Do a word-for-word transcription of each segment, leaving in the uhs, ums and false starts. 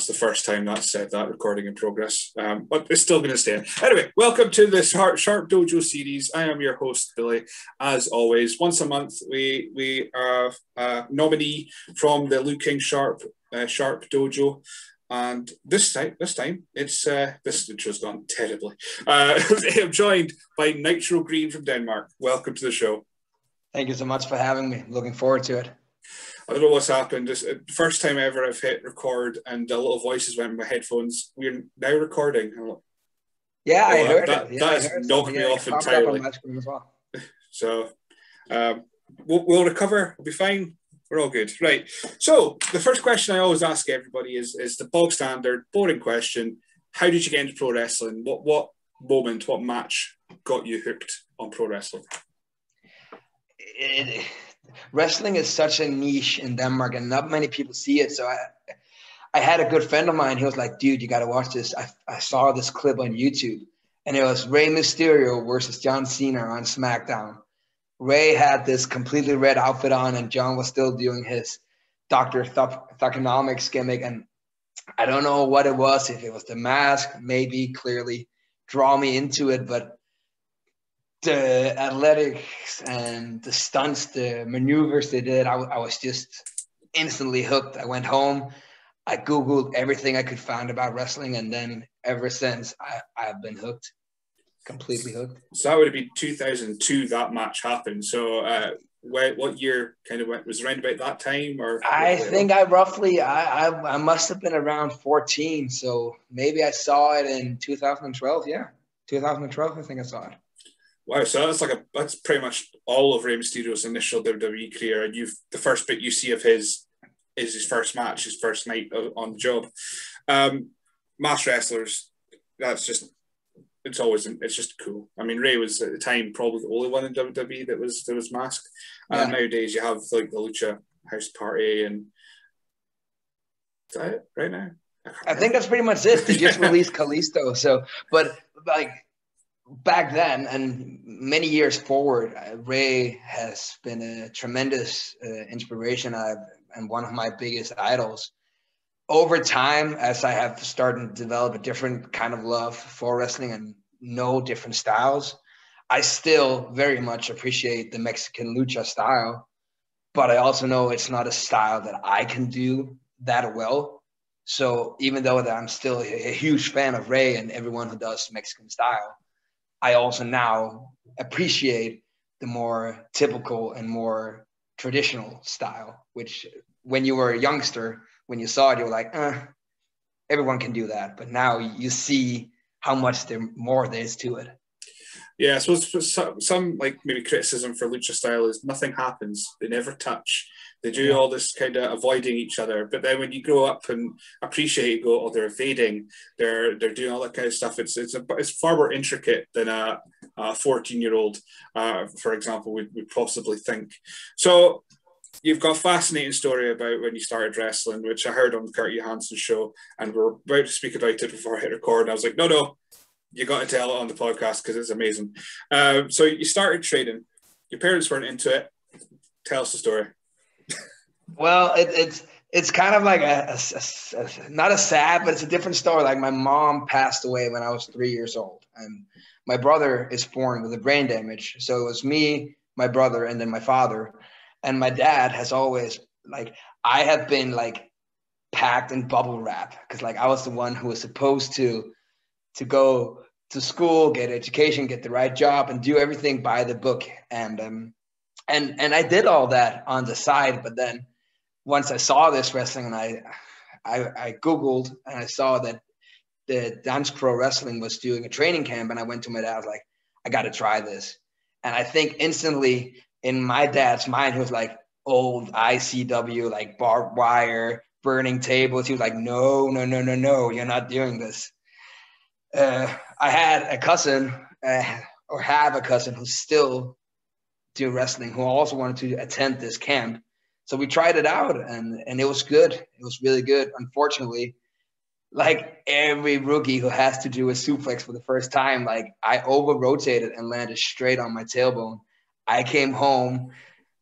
That's the first time that's said that, recording in progress. Um, but it's still going to stay in. Anyway, welcome to the Sharp, Sharp Dojo Series. I am your host, Billy. As always, once a month, we we are a nominee from the Liu King Sharp uh, Sharp Dojo. And this time, this time, it's uh, this intro's gone terribly. Uh, I'm joined by Nitro Green from Denmark. Welcome to the show. Thank you so much for having me. Looking forward to it. I don't know what's happened. It's the first time ever I've hit record and the little voices went in my headphones. We're now recording. Like, yeah, I oh, heard that, it. Yeah, that I has heard knocked it. me yeah, off it popped entirely. Up on my screen as well. So um, we'll, we'll recover. We'll be fine. We're all good. Right. So the first question I always ask everybody is, is the bog standard, boring question. How did you get into pro wrestling? What, what moment, what match got you hooked on pro wrestling? It, wrestling is such a niche in Denmark and not many people see it. So I I had a good friend of mine. He was like, dude, you got to watch this. I, I saw this clip on YouTube and it was Rey Mysterio versus John Cena on SmackDown. Rey had this completely red outfit on and John was still doing his Doctor Thugonomics gimmick. And I don't know what it was, if it was the mask, maybe clearly draw me into it, but the athletics and the stunts, the maneuvers they did, I, I was just instantly hooked. I went home, I Googled everything I could find about wrestling, and then ever since, I, I've been hooked, completely hooked. So that would have been two thousand two that match happened. So uh, what, what year kind of went, was it around about that time? Or I think I roughly, I, I, I must have been around fourteen, so maybe I saw it in two thousand twelve, yeah. two thousand twelve, I think I saw it. Wow, so that's like a that's pretty much all of Rey Mysterio's initial W W E career, and you've the first bit you see of his is his first match, his first night on the job. Um, masked wrestlers, that's just it's always it's just cool. I mean, Rey was at the time probably the only one in W W E that was that was masked. And yeah. Nowadays you have like the Lucha House Party, and is that it right now? I, I think that's pretty much it. They just released Kalisto, so but like. Back then and many years forward, Rey has been a tremendous uh, inspiration I've, and one of my biggest idols. Over time, as I have started to develop a different kind of love for wrestling and know different styles, I still very much appreciate the Mexican lucha style, but I also know it's not a style that I can do that well. So even though that I'm still a, a huge fan of Rey and everyone who does Mexican style, I also now appreciate the more typical and more traditional style, which when you were a youngster, when you saw it, you were like, eh, everyone can do that. But now you see how much there more there is to it. Yeah, I suppose some, some like maybe criticism for lucha style is nothing happens. They never touch. They do yeah. all this kind of avoiding each other. But then when you grow up and appreciate, go, oh, they're evading, they're they're doing all that kind of stuff. It's it's a, it's far more intricate than a fourteen-year-old, uh, for example, would, would possibly think. So you've got a fascinating story about when you started wrestling, which I heard on the Kurt Johansson's show, and we're about to speak about it before I hit record. And I was like, no, no. You got to tell it on the podcast because it's amazing. Um, so you started training. Your parents weren't into it. Tell us the story. Well, it, it's it's kind of like a, a, a, a not a sad, but it's a different story. Like my mom passed away when I was three years old, and my brother is born with a brain damage. So it was me, my brother, and then my father. And my dad has always like I have been like packed in bubble wrap because like I was the one who was supposed to. to go to school, get education, get the right job, and do everything by the book. And um, and and I did all that on the side. But then once I saw this wrestling, and I I, I Googled and I saw that the Dance Pro Wrestling was doing a training camp, and I went to my dad. I was like, I got to try this. And I think instantly in my dad's mind, he was like, old I C W, like barbed wire, burning tables. He was like, no, no, no, no, no, you're not doing this. Uh, I had a cousin, uh, or have a cousin who's still doing wrestling, who also wanted to attend this camp. So we tried it out, and, and it was good. It was really good. Unfortunately, like every rookie who has to do a suplex for the first time, like I over-rotated and landed straight on my tailbone. I came home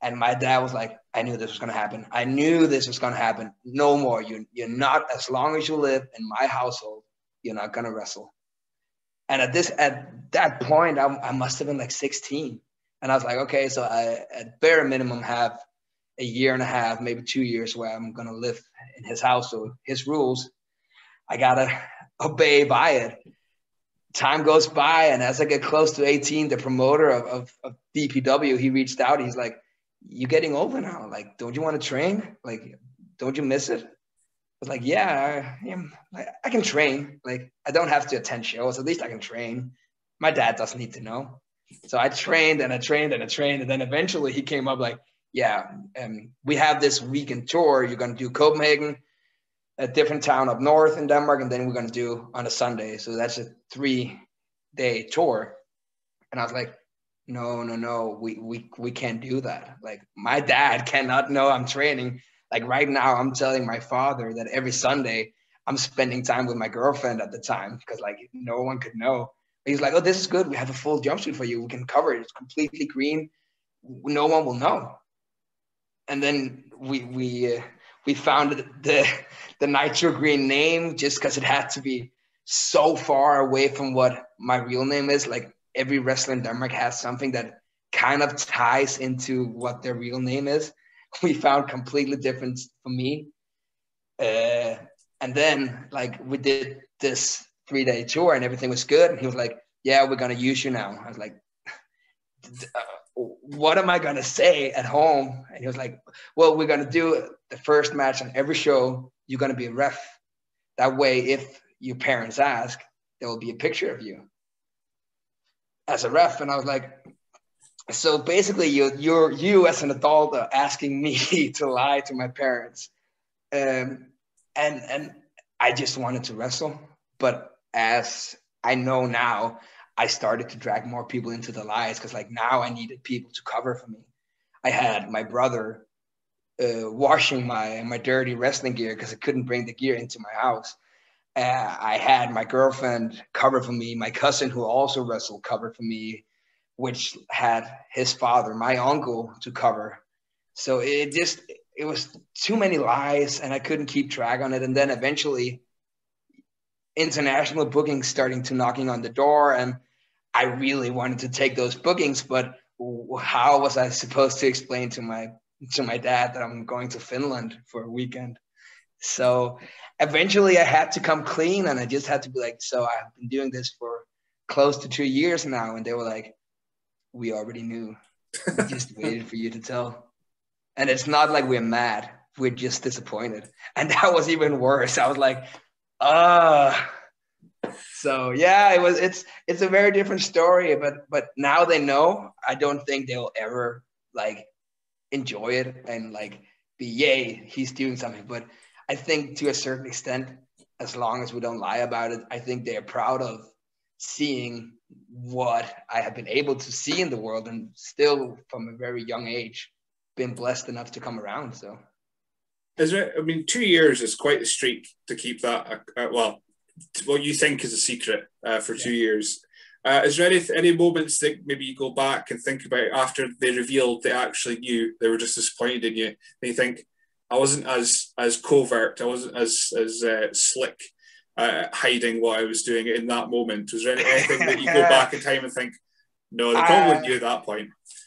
And my dad was like, I knew this was going to happen. I knew this was going to happen. No more. You, you're not, as long as you live in my household, you're not going to wrestle. And at this, at that point, I, I must have been like sixteen. And I was like, okay, so I, at bare minimum, have a year and a half, maybe two years where I'm going to live in his house. So his rules, I got to obey by it. Time goes by. And as I get close to eighteen, the promoter of, of, of D P W, he reached out. He's like, you're getting older now. Like, don't you want to train? Like, don't you miss it? I was like, yeah, I, am, I can train. Like, I don't have to attend shows. At least I can train. My dad doesn't need to know. So I trained and I trained and I trained. And then eventually he came up like, yeah, um, we have this weekend tour. You're going to do Copenhagen, a different town up north in Denmark. And then we're going to do on a Sunday. So that's a three day tour. And I was like, no, no, no, we, we, we can't do that. Like, my dad cannot know I'm training. Like, right now I'm telling my father that every Sunday I'm spending time with my girlfriend at the time, because like no one could know. He's like, oh, this is good. We have a full jumpsuit for you. We can cover it. It's completely green. No one will know. And then we, we, uh, we found the, the Nitro Green name just because it had to be so far away from what my real name is. Like, every wrestler in Denmark has something that kind of ties into what their real name is. We found completely different for me. Uh, and then like we did this three day tour and everything was good. And he was like, yeah, we're going to use you now. I was like, uh, what am I going to say at home? And he was like, well, we're going to do the first match on every show. You're going to be a ref. That way, if your parents ask, there will be a picture of you as a ref. And I was like, so basically you, you're, you as an adult are asking me to lie to my parents. Um, and, and I just wanted to wrestle. But as I know now, I started to drag more people into the lies, because like now I needed people to cover for me. I had my brother uh, washing my, my dirty wrestling gear because I couldn't bring the gear into my house. Uh, I had my girlfriend cover for me. My cousin, who also wrestled, covered for me, which had his father, my uncle, to cover. So it just, it was too many lies and I couldn't keep track on it. And then eventually international bookings starting to knocking on the door. And I really wanted to take those bookings, but how was I supposed to explain to my, to my dad that I'm going to Finland for a weekend? So eventually I had to come clean, and I just had to be like, so I've been doing this for close to two years now. And they were like, we already knew. We just waited for you to tell. And it's not like we're mad. We're just disappointed. And that was even worse. I was like, ah. Uh. So yeah, it was, it's, it's a very different story, but, but now they know. I don't think they'll ever like enjoy it and like be, yay, he's doing something. But I think to a certain extent, as long as we don't lie about it, I think they're proud of seeing what I have been able to see in the world, and still from a very young age, been blessed enough to come around. So, is there, I mean, two years is quite a streak to keep that, uh, well, what you think is a secret uh, for yeah. two years. Uh, is there any, any moments that maybe you go back and think about after they revealed they actually knew, they were just disappointed in you, and you think, I wasn't as as covert, I wasn't as as uh, slick, uh, hiding what I was doing in that moment? Was there anything that you go back in time and think, no, they probably uh, knew at that point?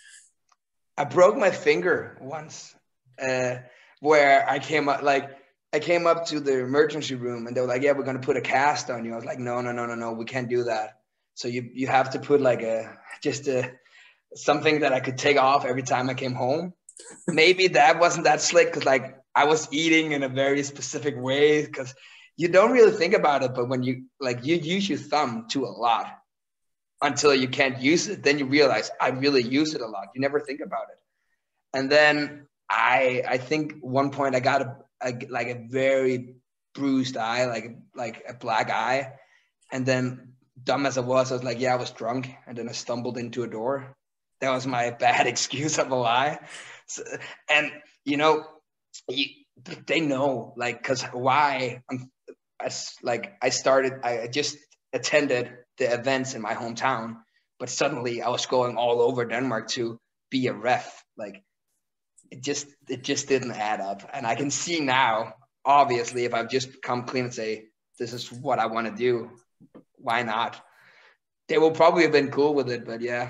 I broke my finger once, uh, where I came up like I came up to the emergency room and they were like, "Yeah, we're gonna put a cast on you." I was like, "No, no, no, no, no, we can't do that. So you you have to put like a just a something that I could take off every time I came home." Maybe that wasn't that slick because like I was eating in a very specific way, because you don't really think about it, but when you like you use your thumb too a lot until you can't use it, then you realize I really use it a lot. You never think about it. And then I I think one point I got a, a like a very bruised eye, like like a black eye, and then dumb as I was, I was like, yeah, I was drunk, and then I stumbled into a door. That was my bad excuse of a lie. So, and you know, you, they know, like, because why? I'm, I, like, I started, I just attended the events in my hometown, but suddenly I was going all over Denmark to be a ref. Like, it just it just didn't add up. And I can see now, obviously, if I've just come clean and say, this is what I want to do, why not? They will probably have been cool with it, but yeah,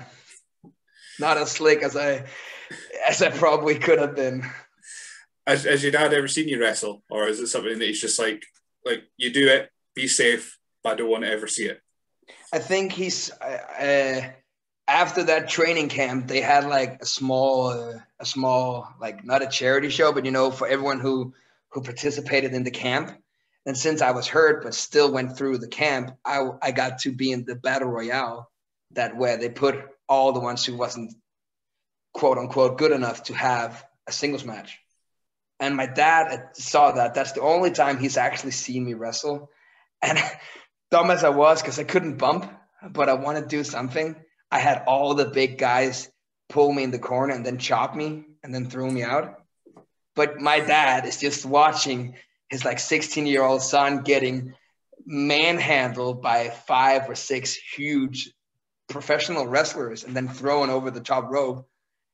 not as slick as I as I probably could have been. Has, has your dad ever seen you wrestle, or is it something that he's just like, like you do it, be safe, but I don't want to ever see it? I think he's uh, after that training camp, they had like a small, uh, a small like not a charity show, but you know, for everyone who who participated in the camp. And since I was hurt, but still went through the camp, I I got to be in the battle royale, that where they put all the ones who wasn't quote unquote good enough to have a singles match. And my dad saw that. That's the only time he's actually seen me wrestle. And dumb as I was, because I couldn't bump, but I want to do something, I had all the big guys pull me in the corner and then chop me and then throw me out. But my dad is just watching his like sixteen-year-old son getting manhandled by five or six huge professional wrestlers and then thrown over the top rope.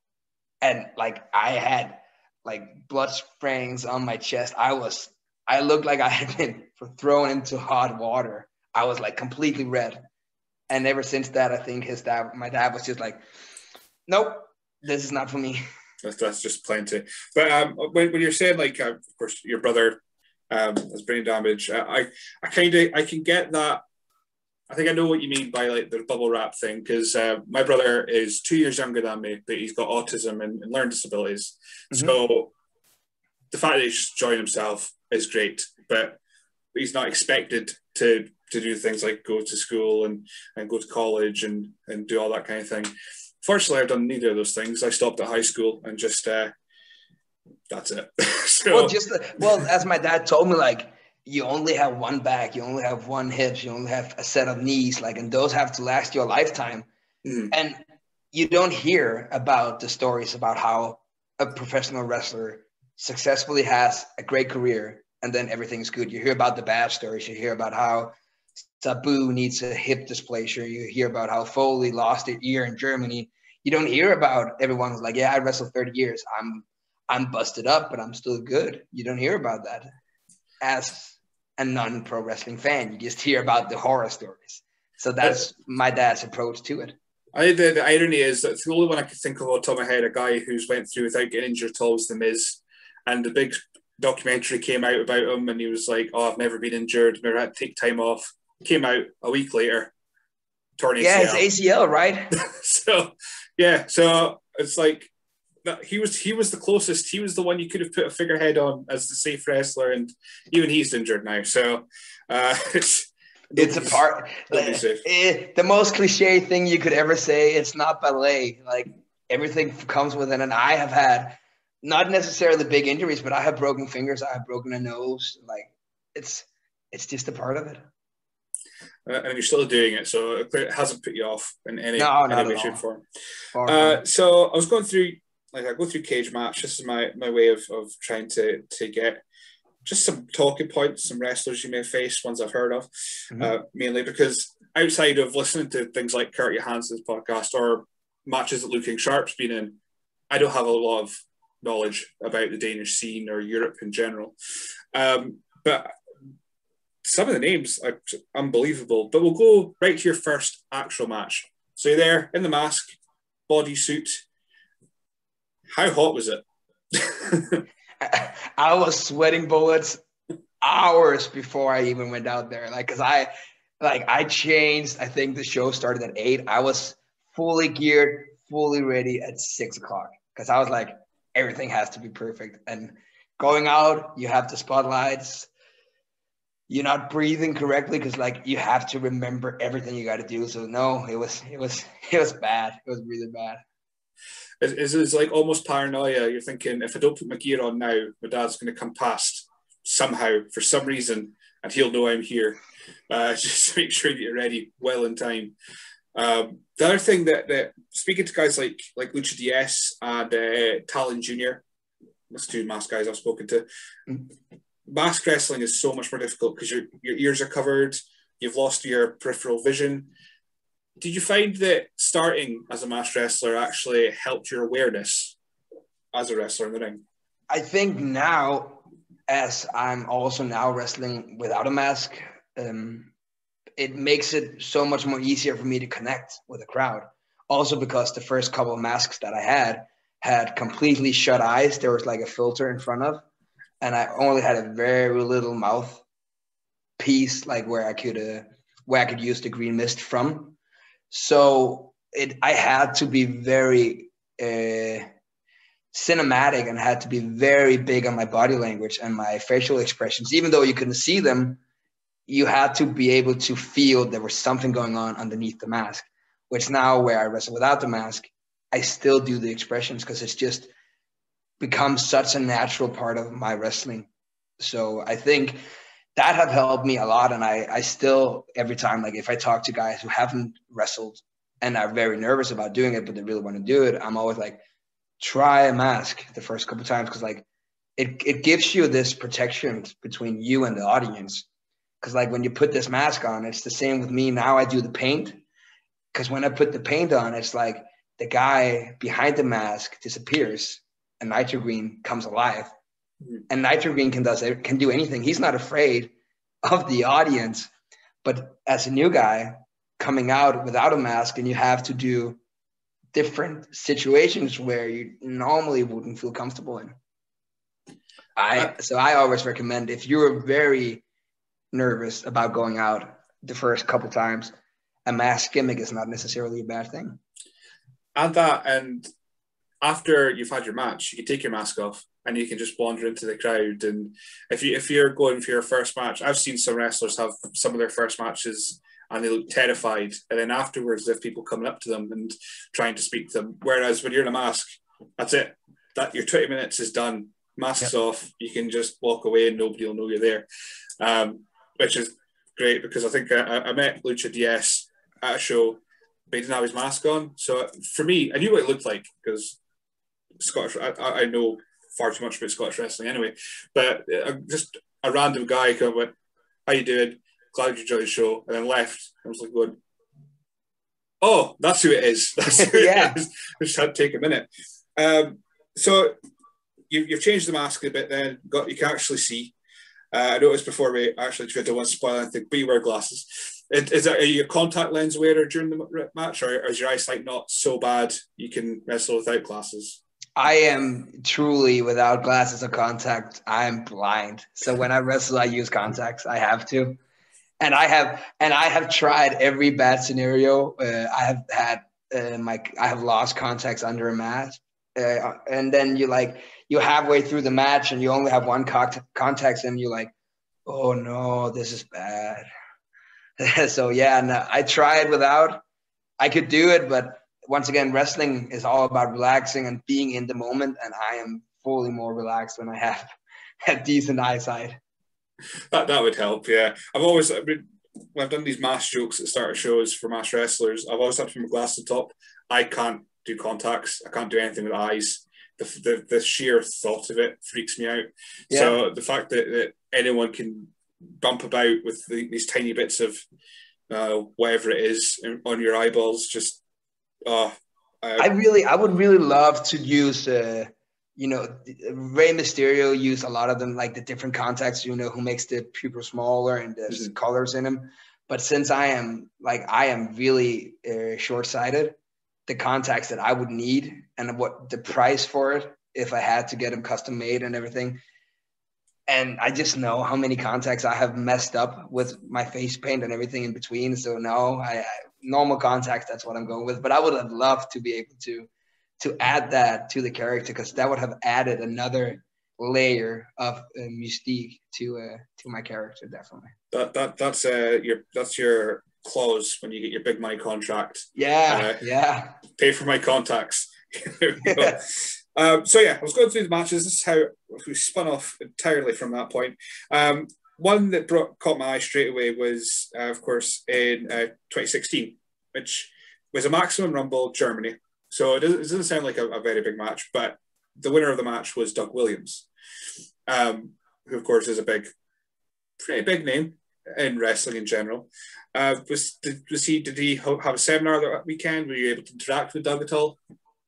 And like I had like blood sprayings on my chest. I was, I looked like I had been thrown into hot water. I was like completely red. And ever since that, I think his dad, my dad was just like, nope, this is not for me. That's, that's just plenty. But um, when, when you're saying like, uh, of course, your brother um, has brain damage, uh, I, I kind of, I can get that. I think I know what you mean by like the bubble wrap thing, because uh, my brother is two years younger than me, but he's got autism and, and learning disabilities. Mm-hmm. So the fact that he's just enjoying himself is great, but he's not expected to to do things like go to school and, and go to college and, and do all that kind of thing. Fortunately, I've done neither of those things. I stopped at high school and just, uh, that's it. So, well, just well, as my dad told me, like, you only have one back, you only have one hips, you only have a set of knees, like, and those have to last your lifetime. Mm. And you don't hear about the stories about how a professional wrestler successfully has a great career and then everything's good. You hear about the bad stories. You hear about how Sabu needs a hip dysplasia. You hear about how Foley lost an ear in Germany. You don't hear about everyone who's like, yeah, I wrestled thirty years. I'm I'm busted up, but I'm still good. You don't hear about that. As a non-pro wrestling fan, you just hear about the horror stories. So that's my dad's approach to it. I the, the irony is that the only one I could think of off the top of my head, a guy who's went through without getting injured at all was The Miz. And the big documentary came out about him and he was like, oh, I've never been injured, never had to take time off. Came out a week later, torn A C L. Yeah, it's A C L, right? so, yeah, so it's like, he was he was the closest. He was the one you could have put a figurehead on as the safe wrestler, and even he's injured now. So uh, it's it's a part. It, the most cliche thing you could ever say. It's not ballet. Like everything comes with it. And I have had not necessarily big injuries, but I have broken fingers. I have broken a nose. Like it's it's just a part of it. Uh, and you're still doing it, so it hasn't put you off in any, no, any way, shape, form. Uh, so I was going through. Like I go through cage match. This is my, my way of, of trying to to get just some talking points, some wrestlers you may face, ones I've heard of, mm-hmm. uh, mainly because outside of listening to things like Kurt Johansson's podcast or matches that Luke King Sharp's been in, I don't have a lot of knowledge about the Danish scene or Europe in general. Um, but some of the names are unbelievable. But we'll go right to your first actual match. So you're there in the mask, bodysuit. How hot was it? I was sweating bullets hours before I even went out there. Like, cause I, like, I changed. I think the show started at eight. I was fully geared, fully ready at six o'clock. Cause I was like, everything has to be perfect. And going out, you have the spotlights. You're not breathing correctly because, like, you have to remember everything you got to do. So no, it was, it was, it was bad. It was really bad. It's, it's like almost paranoia. You're thinking, if I don't put my gear on now, my dad's going to come past somehow for some reason, and he'll know I'm here. Uh, just to make sure that you're ready well in time. Um, the other thing that, that speaking to guys like like Lucha D S and uh, Talon Junior, that's two mask guys I've spoken to. Mask wrestling is so much more difficult because your your ears are covered. You've lost your peripheral vision. Did you find that starting as a masked wrestler actually helped your awareness? as a wrestler in the ring? I think now, as I'm also now wrestling without a mask, um, it makes it so much more easier for me to connect with the crowd. Also because the first couple of masks that I had had completely shut eyes. There was like a filter in front of, and I only had a very little mouth piece, like where I could uh, where I could use the green mist from. So it I had to be very uh, cinematic and had to be very big on my body language and my facial expressions. Even though you couldn't see them, you had to be able to feel there was something going on underneath the mask, which now where I wrestle without the mask, I still do the expressions because it's just become such a natural part of my wrestling. So I think that have helped me a lot. And I, I still, every time, like if I talk to guys who haven't wrestled and are very nervous about doing it, but they really want to do it, I'm always like, try a mask the first couple of times. Cause like it, it gives you this protection between you and the audience. Cause like when you put this mask on, it's the same with me. Now I do the paint. Cause when I put the paint on, it's like the guy behind the mask disappears and Nitro Green comes alive. And Nitro Green can does can do anything. He's not afraid of the audience. But as a new guy coming out without a mask, and you have to do different situations where you normally wouldn't feel comfortable in. I so I always recommend, if you're very nervous about going out the first couple times, a mask gimmick is not necessarily a bad thing. And that, and after you've had your match, you can take your mask off and you can just wander into the crowd. And if you if you're going for your first match, I've seen some wrestlers have some of their first matches and they look terrified, and then afterwards, if people coming up to them and trying to speak to them. Whereas when you're in a mask, that's it. That your twenty minutes is done. Masks yep. off. You can just walk away and nobody will know you're there, um, which is great, because I think I, I met Lucha D S at a show, but he didn't have his mask on. So for me, I knew what it looked like because Scottish. I, I know far too much about Scottish wrestling anyway, but uh, just a random guy kind of went, "How you doing? Glad you enjoyed the show," and then left. I was like going, "Oh, that's who it is." That's who yeah. it is. I just had to take a minute. Um, so you, you've changed the mask a bit. Then got you can actually see. Uh, I noticed before we actually tried to want to spoil anything, but you wear glasses. Is, is that, are you a contact lens wearer during the match, or is your eyesight not so bad you can wrestle without glasses? I am truly without glasses or contact. I'm blind. So when I wrestle, I use contacts. I have to. And I have and I have tried every bad scenario. Uh, I have had uh, my I have lost contacts under a match, uh, and then you like you halfway through the match and you only have one contact contacts, and you're like, oh no, this is bad. So yeah, no, I tried without. I could do it, but once again, wrestling is all about relaxing and being in the moment, and I am fully more relaxed when I have a decent eyesight. That that would help, yeah. I've always, I mean, when I've done these mass jokes at the start of shows for mass wrestlers, I've always had to put my glasses top. I can't do contacts. I can't do anything with eyes. The, the, the sheer thought of it freaks me out. Yeah. So the fact that, that anyone can bump about with the, these tiny bits of uh, whatever it is on your eyeballs, just, oh. Uh, I really, I would really love to use... Uh... You know, Rey Mysterio used a lot of them, like the different contacts, you know, who makes the pupil smaller and there's mm-hmm. colors in them. But since I am like, I am really uh, short-sighted, the contacts that I would need and what the price for it, if I had to get them custom made and everything. And I just know how many contacts I have messed up with my face paint and everything in between. So no, I, I normal contacts, that's what I'm going with. But I would have loved to be able to to add that to the character, because that would have added another layer of uh, mystique to uh, to my character, definitely. That that that's uh your that's your clause when you get your big money contract. Yeah, uh, yeah. Pay for my contacts. um, so yeah, I was going through the matches. This is how we spun off entirely from that point. Um, one that brought caught my eye straight away was, uh, of course, in uh, twenty sixteen, which was a Maximum Rumble Germany. So it doesn't, it doesn't sound like a, a very big match, but the winner of the match was Doug Williams, um, who, of course, is a big, pretty big name in wrestling in general. Uh, was, did, was he, did he have a seminar that weekend? Were you able to interact with Doug at all?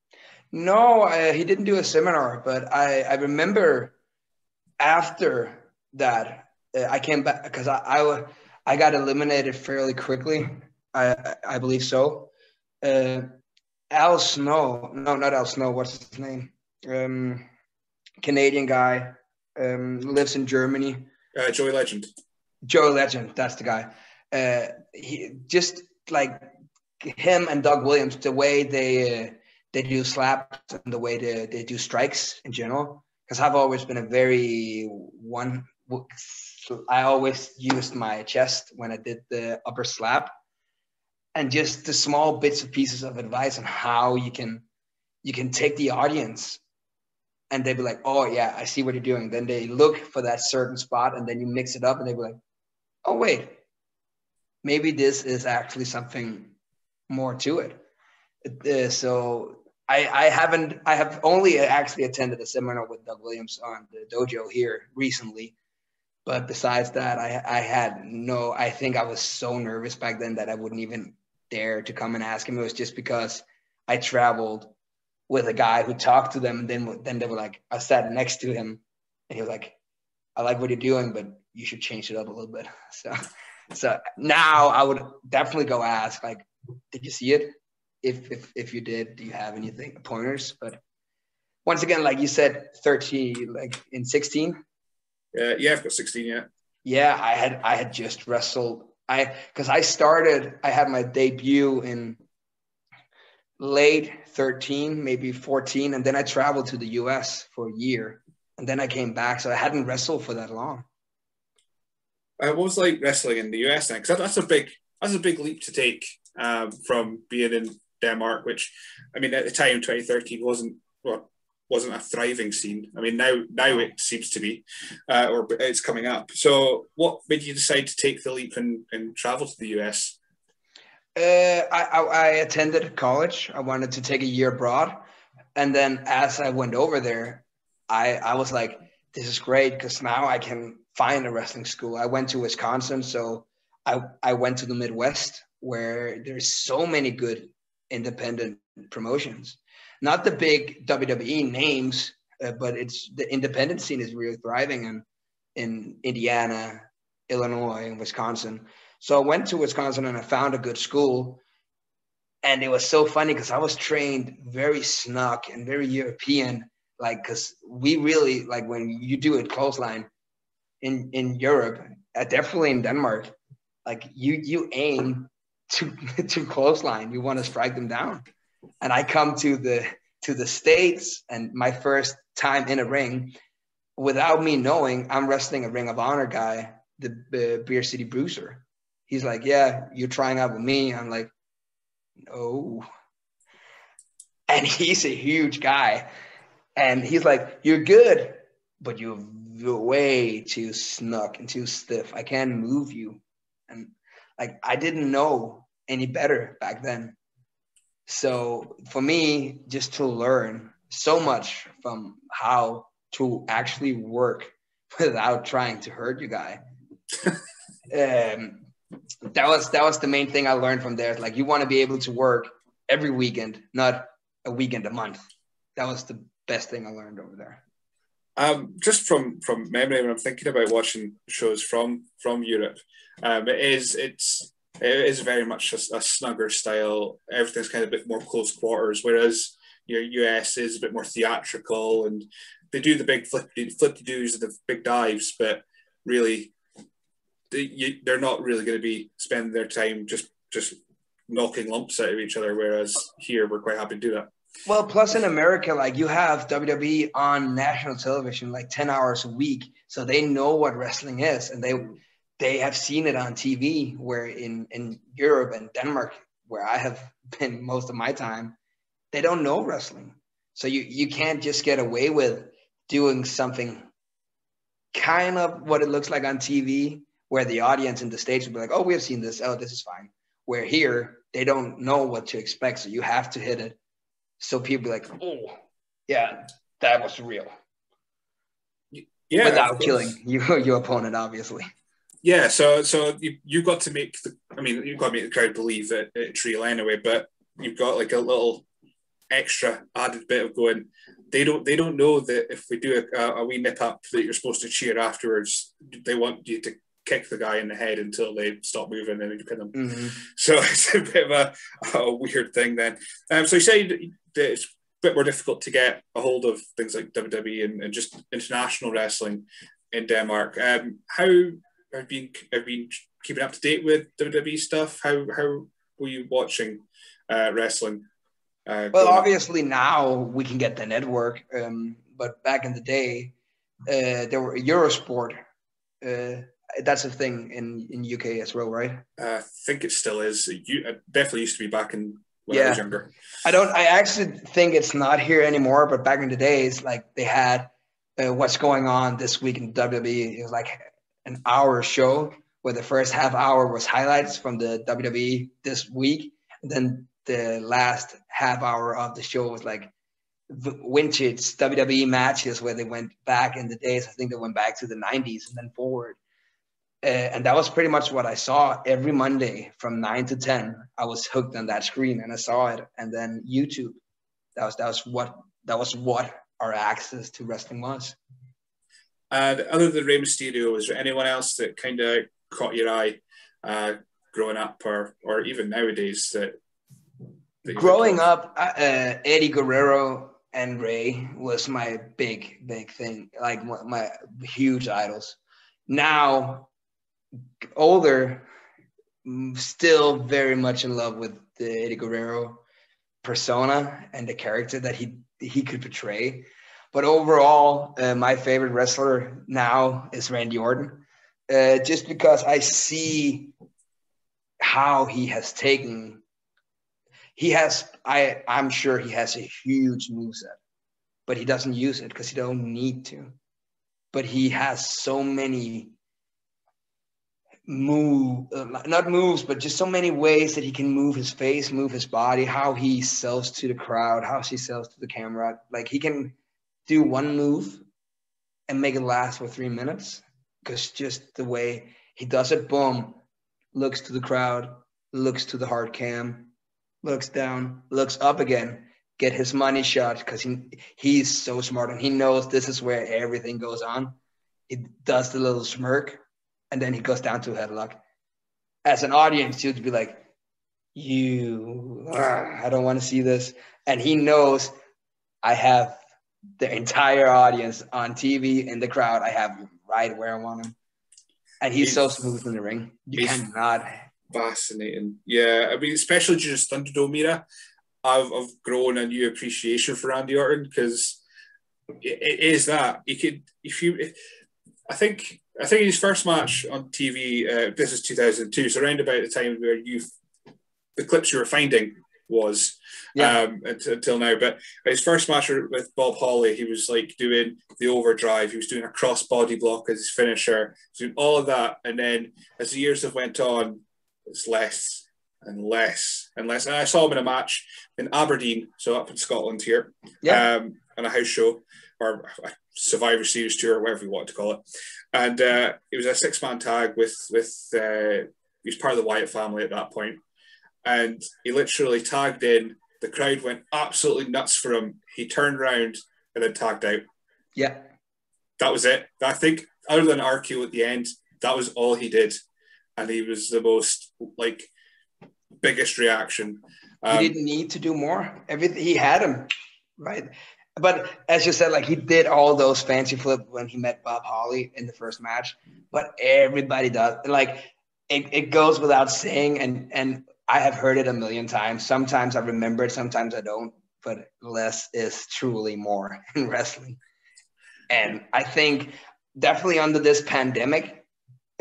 No, I, he didn't do a seminar, but I, I remember after that, uh, I came back because I, I, I got eliminated fairly quickly. I, I believe so. Uh, Al Snow, no, not Al Snow. What's his name? Um, Canadian guy, um, lives in Germany. Uh, Joey Legend. Joey Legend, that's the guy. Uh, he just like him and Doug Williams, the way they uh, they do slaps and the way they, they do strikes in general. Because I've always been a very one. I always used my chest when I did the upper slap, and just the small bits of pieces of advice on how you can you can take the audience, and they'd be like, "Oh yeah, I see what you're doing." Then they look for that certain spot, and then you mix it up, and they'd be like, "Oh wait, maybe this is actually something more to it." Uh, so I, I haven't, I have only actually attended a seminar with Doug Williams on the dojo here recently. But besides that, I, I had no, I think I was so nervous back then that I wouldn't even dare to come and ask him. It was just because I traveled with a guy who talked to them. And then, then they were like, I sat next to him and he was like, I like what you're doing, but you should change it up a little bit. So, so now I would definitely go ask, like, did you see it? If, if, if you did, do you have anything, pointers? But once again, like you said, thirteen, like in sixteen. Uh, yeah, I've got sixteen. Yeah. Yeah, I had I had just wrestled. I because I started. I had my debut in late thirteen, maybe fourteen, and then I traveled to the U S for a year, and then I came back. So I hadn't wrestled for that long. Uh, what was like wrestling in the U S then? Because that, that's a big that's a big leap to take um, from being in Denmark, which I mean at the time twenty thirteen wasn't well, wasn't a thriving scene. I mean now now it seems to be, uh, or it's coming up. So what made you decide to take the leap and, and travel to the U S? Uh, I, I I attended college. I wanted to take a year abroad, and then as I went over there, I I was like, this is great because now I can find a wrestling school. I went to Wisconsin, so I I went to the Midwest where there's so many good independent promotions. Not the big W W E names, uh, but it's the independent scene is really thriving in in Indiana, Illinois, and Wisconsin. So I went to Wisconsin and I found a good school. And it was so funny because I was trained very snug and very European, like, because we really, like, when you do a clothesline in, in Europe, uh, definitely in Denmark, like, you you aim to, to clothesline. You want to strike them down. And I come to the to the States, and my first time in a ring, without me knowing, I'm wrestling a Ring of Honor guy, the uh, Beer City Bruiser. He's like, yeah, you're trying out with me. I'm like, no. And he's a huge guy. And he's like, you're good, but you're way too snug and too stiff. I can't move you. And like, I didn't know any better back then. So for me, just to learn so much from how to actually work without trying to hurt you guy. um, that was that was the main thing I learned from there. Like, you want to be able to work every weekend, not a weekend a month. That was the best thing I learned over there. Um, just from from memory, when I'm thinking about watching shows from from Europe, um, it is it's it is very much a, a snugger style. Everything's kind of a bit more close quarters, whereas your U S is a bit more theatrical, and they do the big flippy flippy doos and the big dives, but really they, you, they're not really going to be spending their time just just knocking lumps out of each other. Whereas here, we're quite happy to do that. Well, plus in America, like, you have W W E on national television like ten hours a week, so they know what wrestling is, and they they have seen it on T V. Where in in Europe and Denmark, where I have been most of my time, they don't know wrestling, so you you can't just get away with doing something kind of what it looks like on T V, where the audience in the States will be like, oh, we have seen this, oh, this is fine. Where here, they don't know what to expect, so you have to hit it. So people be like, oh, yeah, that was real. Yeah, without killing your, your opponent, obviously. Yeah, so so you you got to make the, I mean, you've got to make the crowd believe it at Trio anyway, but you've got like a little extra added bit of going. They don't they don't know that if we do a, a wee nip up that you're supposed to cheer afterwards. They want you to kick the guy in the head until they stop moving and you pin them. Mm-hmm. So it's a bit of a, a weird thing then. Um, so you say that it's a bit more difficult to get a hold of things like W W E and, and just international wrestling in Denmark. Um, how have you been, have been keeping up to date with W W E stuff? How how were you watching uh, wrestling? Uh, well, obviously up? Now we can get the network, um, but back in the day, uh, there were Eurosport. Uh, that's a thing in in U K as well, right? Uh, I think it still is. It, it definitely used to be back in when yeah. I was younger. I don't. I actually think it's not here anymore. But back in the days, like they had uh, what's going on this week in W W E. It was like an hour show where the first half hour was highlights from the W W E this week, and then the last half hour of the show was like vintage W W E matches where they went back in the days. I think they went back to the nineties and then forward. Uh, and that was pretty much what I saw every Monday from nine to ten. I was hooked on that screen and I saw it. And then YouTube, that was, that was what, that was what our access to wrestling was. And other than Rey Mysterio, is there anyone else that kind of caught your eye uh, growing up or, or even nowadays that, that growing up, uh, Eddie Guerrero and Rey was my big, big thing. Like my, my huge idols. Now, older, still very much in love with the Eddie Guerrero persona and the character that he he could portray. But overall, uh, my favorite wrestler now is Randy Orton, uh, just because I see how he has taken. He has, I I'm sure he has a huge moveset, but he doesn't use it because he don't need to. But he has so many move uh, not moves but just so many ways that he can move his face, move his body, how he sells to the crowd, how he sells to the camera. Like he can do one move and make it last for three minutes because just the way he does it, boom, looks to the crowd, looks to the hard cam, looks down, looks up again, get his money shot because he he's so smart and he knows this is where everything goes on. He does the little smirk and then he goes down to a headlock. As an audience, you'd be like, you, uh, I don't want to see this. And he knows I have the entire audience on T V in the crowd. I have right where I want him. And he's, he's so smooth in the ring. You cannot. Fascinating. Yeah, I mean, especially during his Thunderdome era, I've, I've grown a new appreciation for Randy Orton because it, it is that. You could, if you, if, I think, I think his first match on T V, uh, this is two thousand two, so around about the time where you, the clips you were finding was yeah. um, until, until now. But his first match with Bob Holly, he was like doing the overdrive, he was doing a cross body block as his finisher, doing all of that. And then as the years have went on, it's less and less and less. And I saw him in a match in Aberdeen, so up in Scotland here, yeah. um, on a house show or a Survivor Series tour, or whatever you want to call it. And uh, it was a six-man tag with, with uh, he was part of the Wyatt family at that point. And he literally tagged in. The crowd went absolutely nuts for him. He turned around and then tagged out. Yeah. That was it. I think other than R Q at the end, that was all he did. And he was the most, like, biggest reaction. Um, he didn't need to do more. Everything he had him, right? But as you said, like he did all those fancy flips when he met Bob Holly in the first match. But everybody does. Like it, it goes without saying, and and I have heard it a million times. Sometimes I remember it, sometimes I don't. But less is truly more in wrestling. And I think definitely under this pandemic, uh,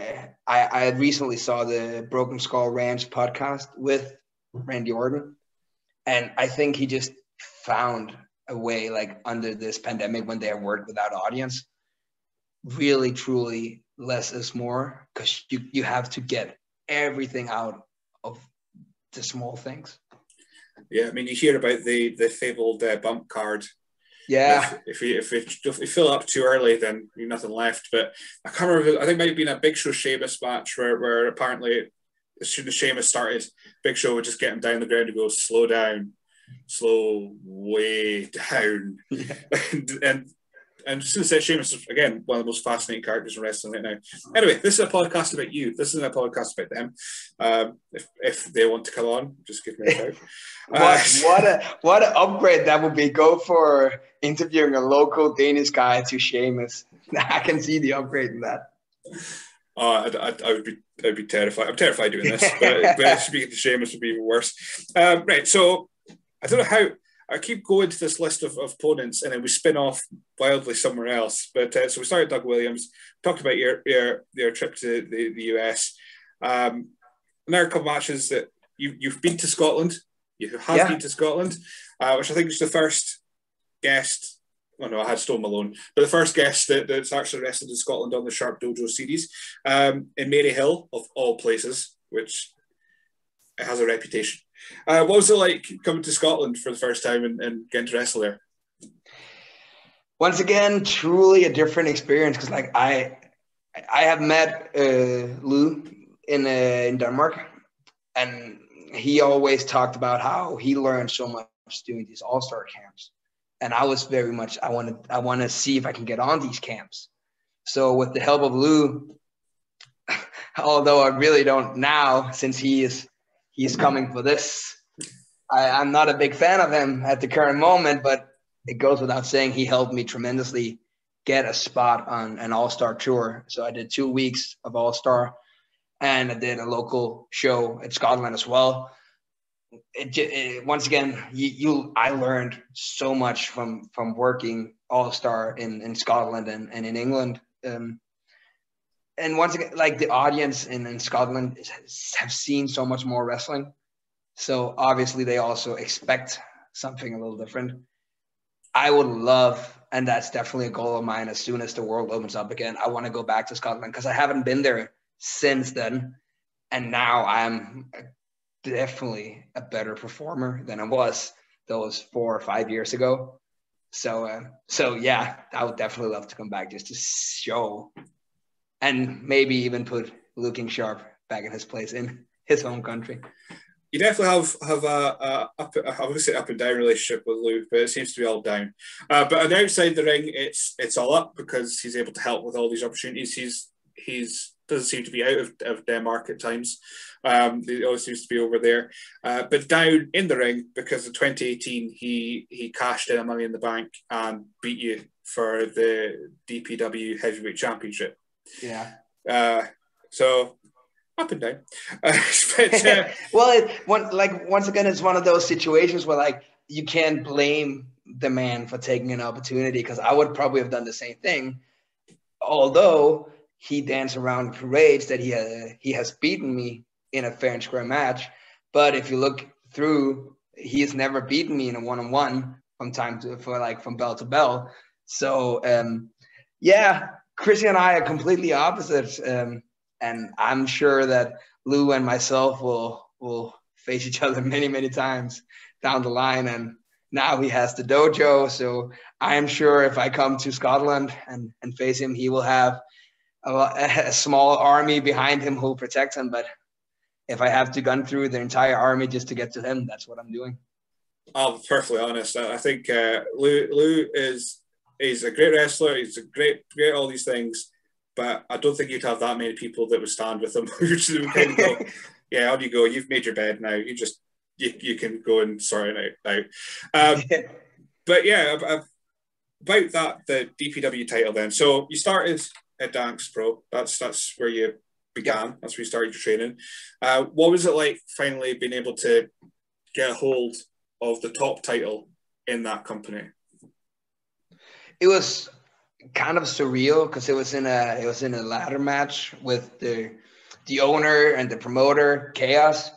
I, I recently saw the Broken Skull Ranch podcast with Randy Orton. And I think he just found a way, like under this pandemic when they have worked without audience, really, truly less is more because you, you have to get everything out of the small things. Yeah, I mean, you hear about the, the fabled uh, bump card. Yeah. If, if, you, if, you, if you fill it up too early, then you've nothing left. But I can't remember, I think it might have been a Big Show Sheamus match where, where apparently as soon as Sheamus started, Big Show would just get him down the ground and go, slow down. slow way down. Yeah. and, and and just to say, Sheamus is, again, one of the most fascinating characters in wrestling right now. Anyway, this is a podcast about you. This isn't a podcast about them. Um, if, if they want to come on, just give me a shout. what, uh, what, a, what an upgrade that would be. Go for interviewing a local Danish guy to Sheamus. I can see the upgrade in that. Oh, I, I, I would be I would be terrified. I'm terrified doing this, but, but speaking to Sheamus would be even worse. Um, right, so I don't know how... I keep going to this list of, of opponents, and then we spin off wildly somewhere else. But uh, so we started Doug Williams, talked about your your, your trip to the, the U S. Um, and there are a couple matches that you, you've been to Scotland. You have Yeah. been to Scotland, uh, which I think is the first guest. Oh no, I had Stone Malone, but the first guest that, that's actually wrestled in Scotland on the Sharp Dojo Series, um, in Maryhill, of all places, which it has a reputation. Uh, what was it like coming to Scotland for the first time and, and getting to wrestle there? Once again, truly a different experience because, like, I I have met uh, Lou in uh, in Denmark, and he always talked about how he learned so much doing these all-star camps, and I was very much I want to I want to see if I can get on these camps. So with the help of Lou, although I really don't now, since he is he's coming for this. I, I'm not a big fan of him at the current moment, but it goes without saying he helped me tremendously get a spot on an all-star tour. So I did two weeks of all-star, and I did a local show in Scotland as well. It, it, once again, you, you I learned so much from from working all-star in, in Scotland and, and in England. Um, and once again, like the audience in, in Scotland is, have seen so much more wrestling. So obviously they also expect something a little different. I would love, and that's definitely a goal of mine as soon as the world opens up again, I want to go back to Scotland because I haven't been there since then. And now I'm definitely a better performer than I was those four or five years ago. So, uh, so yeah, I would definitely love to come back just to show and maybe even put Looking Sharp back in his place in his home country. You definitely have have a, a up, I would say up and down relationship with Lou, but it seems to be all down. Uh, but on outside the ring, it's it's all up because he's able to help with all these opportunities. He's he's doesn't seem to be out of, of Denmark at times. Um, he always seems to be over there. Uh, but down in the ring, because in twenty eighteen he he cashed in a Money in the Bank and beat you for the D P W Heavyweight Championship. Yeah. Uh, so. Up and down. Uh, but, uh, well, it, one, like once again, it's one of those situations where like you can't blame the man for taking an opportunity because I would probably have done the same thing. Although he danced around parades that he uh, he has beaten me in a fair and square match, but if you look through, he has never beaten me in a one-on-one from time to for like from bell to bell. So um, yeah, Chrissy and I are completely opposite. Um, And I'm sure that Lou and myself will will face each other many, many times down the line. And now he has the dojo. So I'm sure if I come to Scotland and, and face him, he will have a, a small army behind him who will protect him. But if I have to gun through the entire army just to get to him, that's what I'm doing. I'll be perfectly honest. I think uh, Lou, Lou is he's a great wrestler. He's a great, great all these things. But I don't think you'd have that many people that would stand with him. You just kind of go, yeah, on you go. You've made your bed now. You just you, you can go and sort it out now. Um, but yeah, about that the D P W title then. So you started at Danks Pro. That's that's where you began. Yep. That's where you started your training. Uh, what was it like finally being able to get a hold of the top title in that company? It was kind of surreal because it was in a it was in a ladder match with the the owner and the promoter Chaos,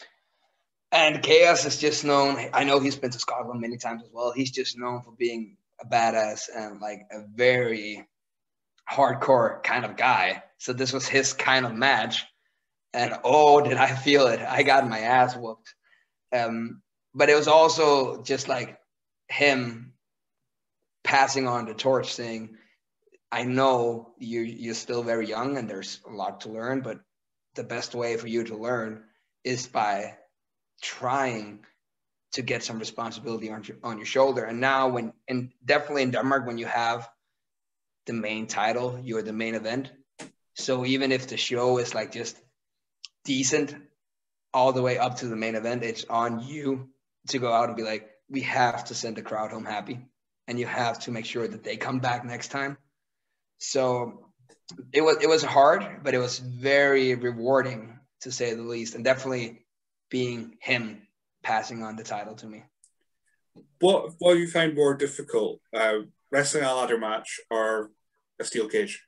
and Chaos is just known. I know he's been to Scotland many times as well. He's just known for being a badass and like a very hardcore kind of guy. So this was his kind of match, and oh, did I feel it? I got my ass whooped. Um, but it was also just like him passing on the torch, saying, I know you, you're still very young and there's a lot to learn, but the best way for you to learn is by trying to get some responsibility on your, on your shoulder. And now when, and definitely in Denmark, when you have the main title, you're the main event. So even if the show is like just decent all the way up to the main event, it's on you to go out and be like, we have to send the crowd home happy, and you have to make sure that they come back next time. So it was, it was hard, but it was very rewarding, to say the least, and definitely being him passing on the title to me. What what have you found more difficult, uh, wrestling a ladder match or a steel cage?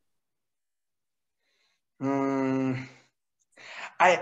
Um, I,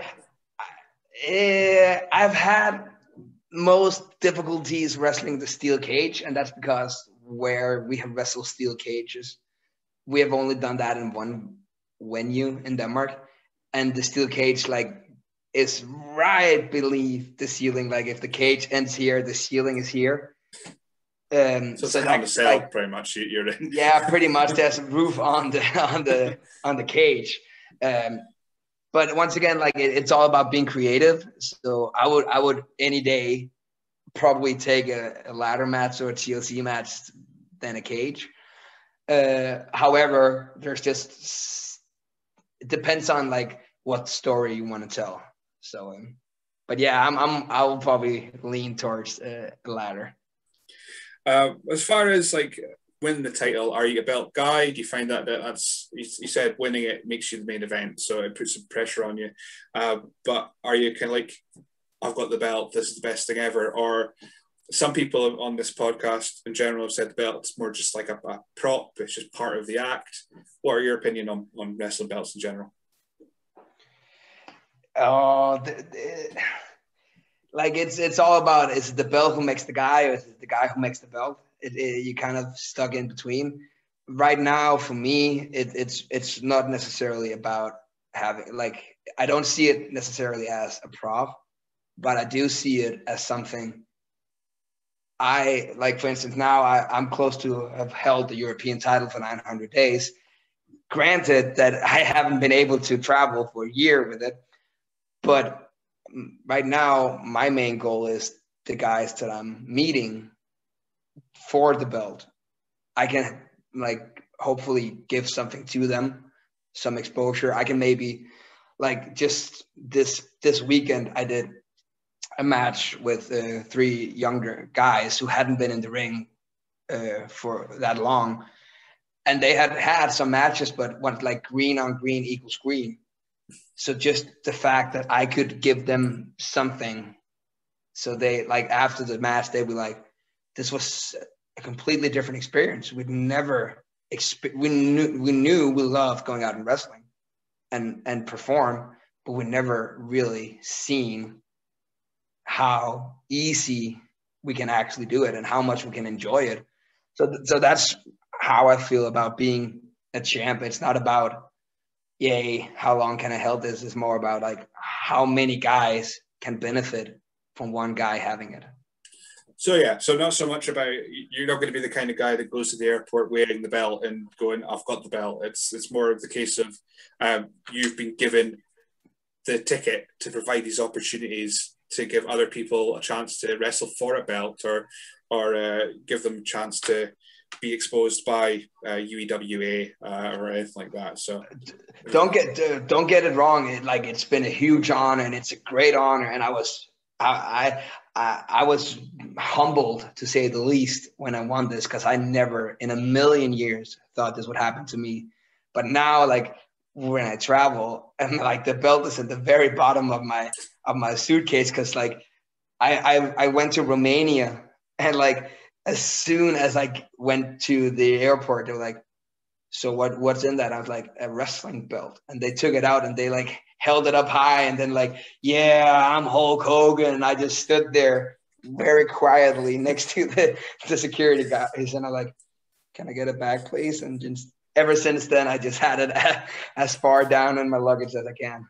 I I've had most difficulties wrestling the steel cage, and that's because where we have wrestled steel cages, we have only done that in one venue in Denmark, and the steel cage like is right beneath the ceiling. Like if the cage ends here, the ceiling is here. Um, so it's so like on the cell, like, pretty much. You're in. Yeah, pretty much. There's a roof on the on the on the cage. Um, but once again, like it, it's all about being creative. So I would I would any day probably take a, a ladder match or a T L C match than a cage. Uh, however, there's just it depends on like what story you want to tell. So, um, but yeah, I'm I'm I will probably lean towards uh, a ladder. Uh, as far as like winning the title, are you a belt guy? Do you find that, that that's you, you said winning it makes you the main event, so it puts some pressure on you. Uh, but are you kind of like, I've got the belt, this is the best thing ever? Or some people on this podcast in general have said the belt's more just like a, a prop, it's just part of the act. What are your opinion on, on wrestling belts in general? Oh, the, the, like it's it's all about, is it the belt who makes the guy, or is it the guy who makes the belt? It, it, you kind of stuck in between. Right now, for me, it, it's it's not necessarily about having, like, I don't see it necessarily as a prop, but I do see it as something. I like, for instance, now I, I'm close to have held the European title for nine hundred days. Granted that I haven't been able to travel for a year with it, but right now my main goal is the guys that I'm meeting for the belt. I can like hopefully give something to them, some exposure. I can maybe like just this this weekend I did a match with uh, three younger guys who hadn't been in the ring uh, for that long, and they had had some matches, but what, like green on green equals green. So just the fact that I could give them something, so they like after the match they'd be like, this was a completely different experience. We'd never exp- we knew we knew we loved going out and wrestling and and perform, but we never really seen how easy we can actually do it and how much we can enjoy it. So so that's how I feel about being a champ. It's not about, yay, how long can I hold this? It's more about like how many guys can benefit from one guy having it. So yeah, so not so much about, you're not going to be the kind of guy that goes to the airport wearing the belt and going, I've got the belt. It's it's more of the case of um, you've been given the ticket to provide these opportunities to give other people a chance to wrestle for a belt, or or uh, give them a chance to be exposed by uh, U E W A uh, or anything like that. So don't get don't get it wrong. It, like it's been a huge honor and it's a great honor, and I was I I I was humbled, to say the least, when I won this, because I never in a million years thought this would happen to me. But now, like when I travel, and like the belt is at the very bottom of my of my suitcase, because like I, I I went to Romania, and like as soon as I went to the airport, they were like, so what what's in that? I was like, a wrestling belt. And they took it out and they like held it up high, and then like, yeah, I'm Hulk Hogan. And I just stood there very quietly next to the, the security guys, and I'm like, can I get it back, please? And just ever since then, I just had it as far down in my luggage as I can.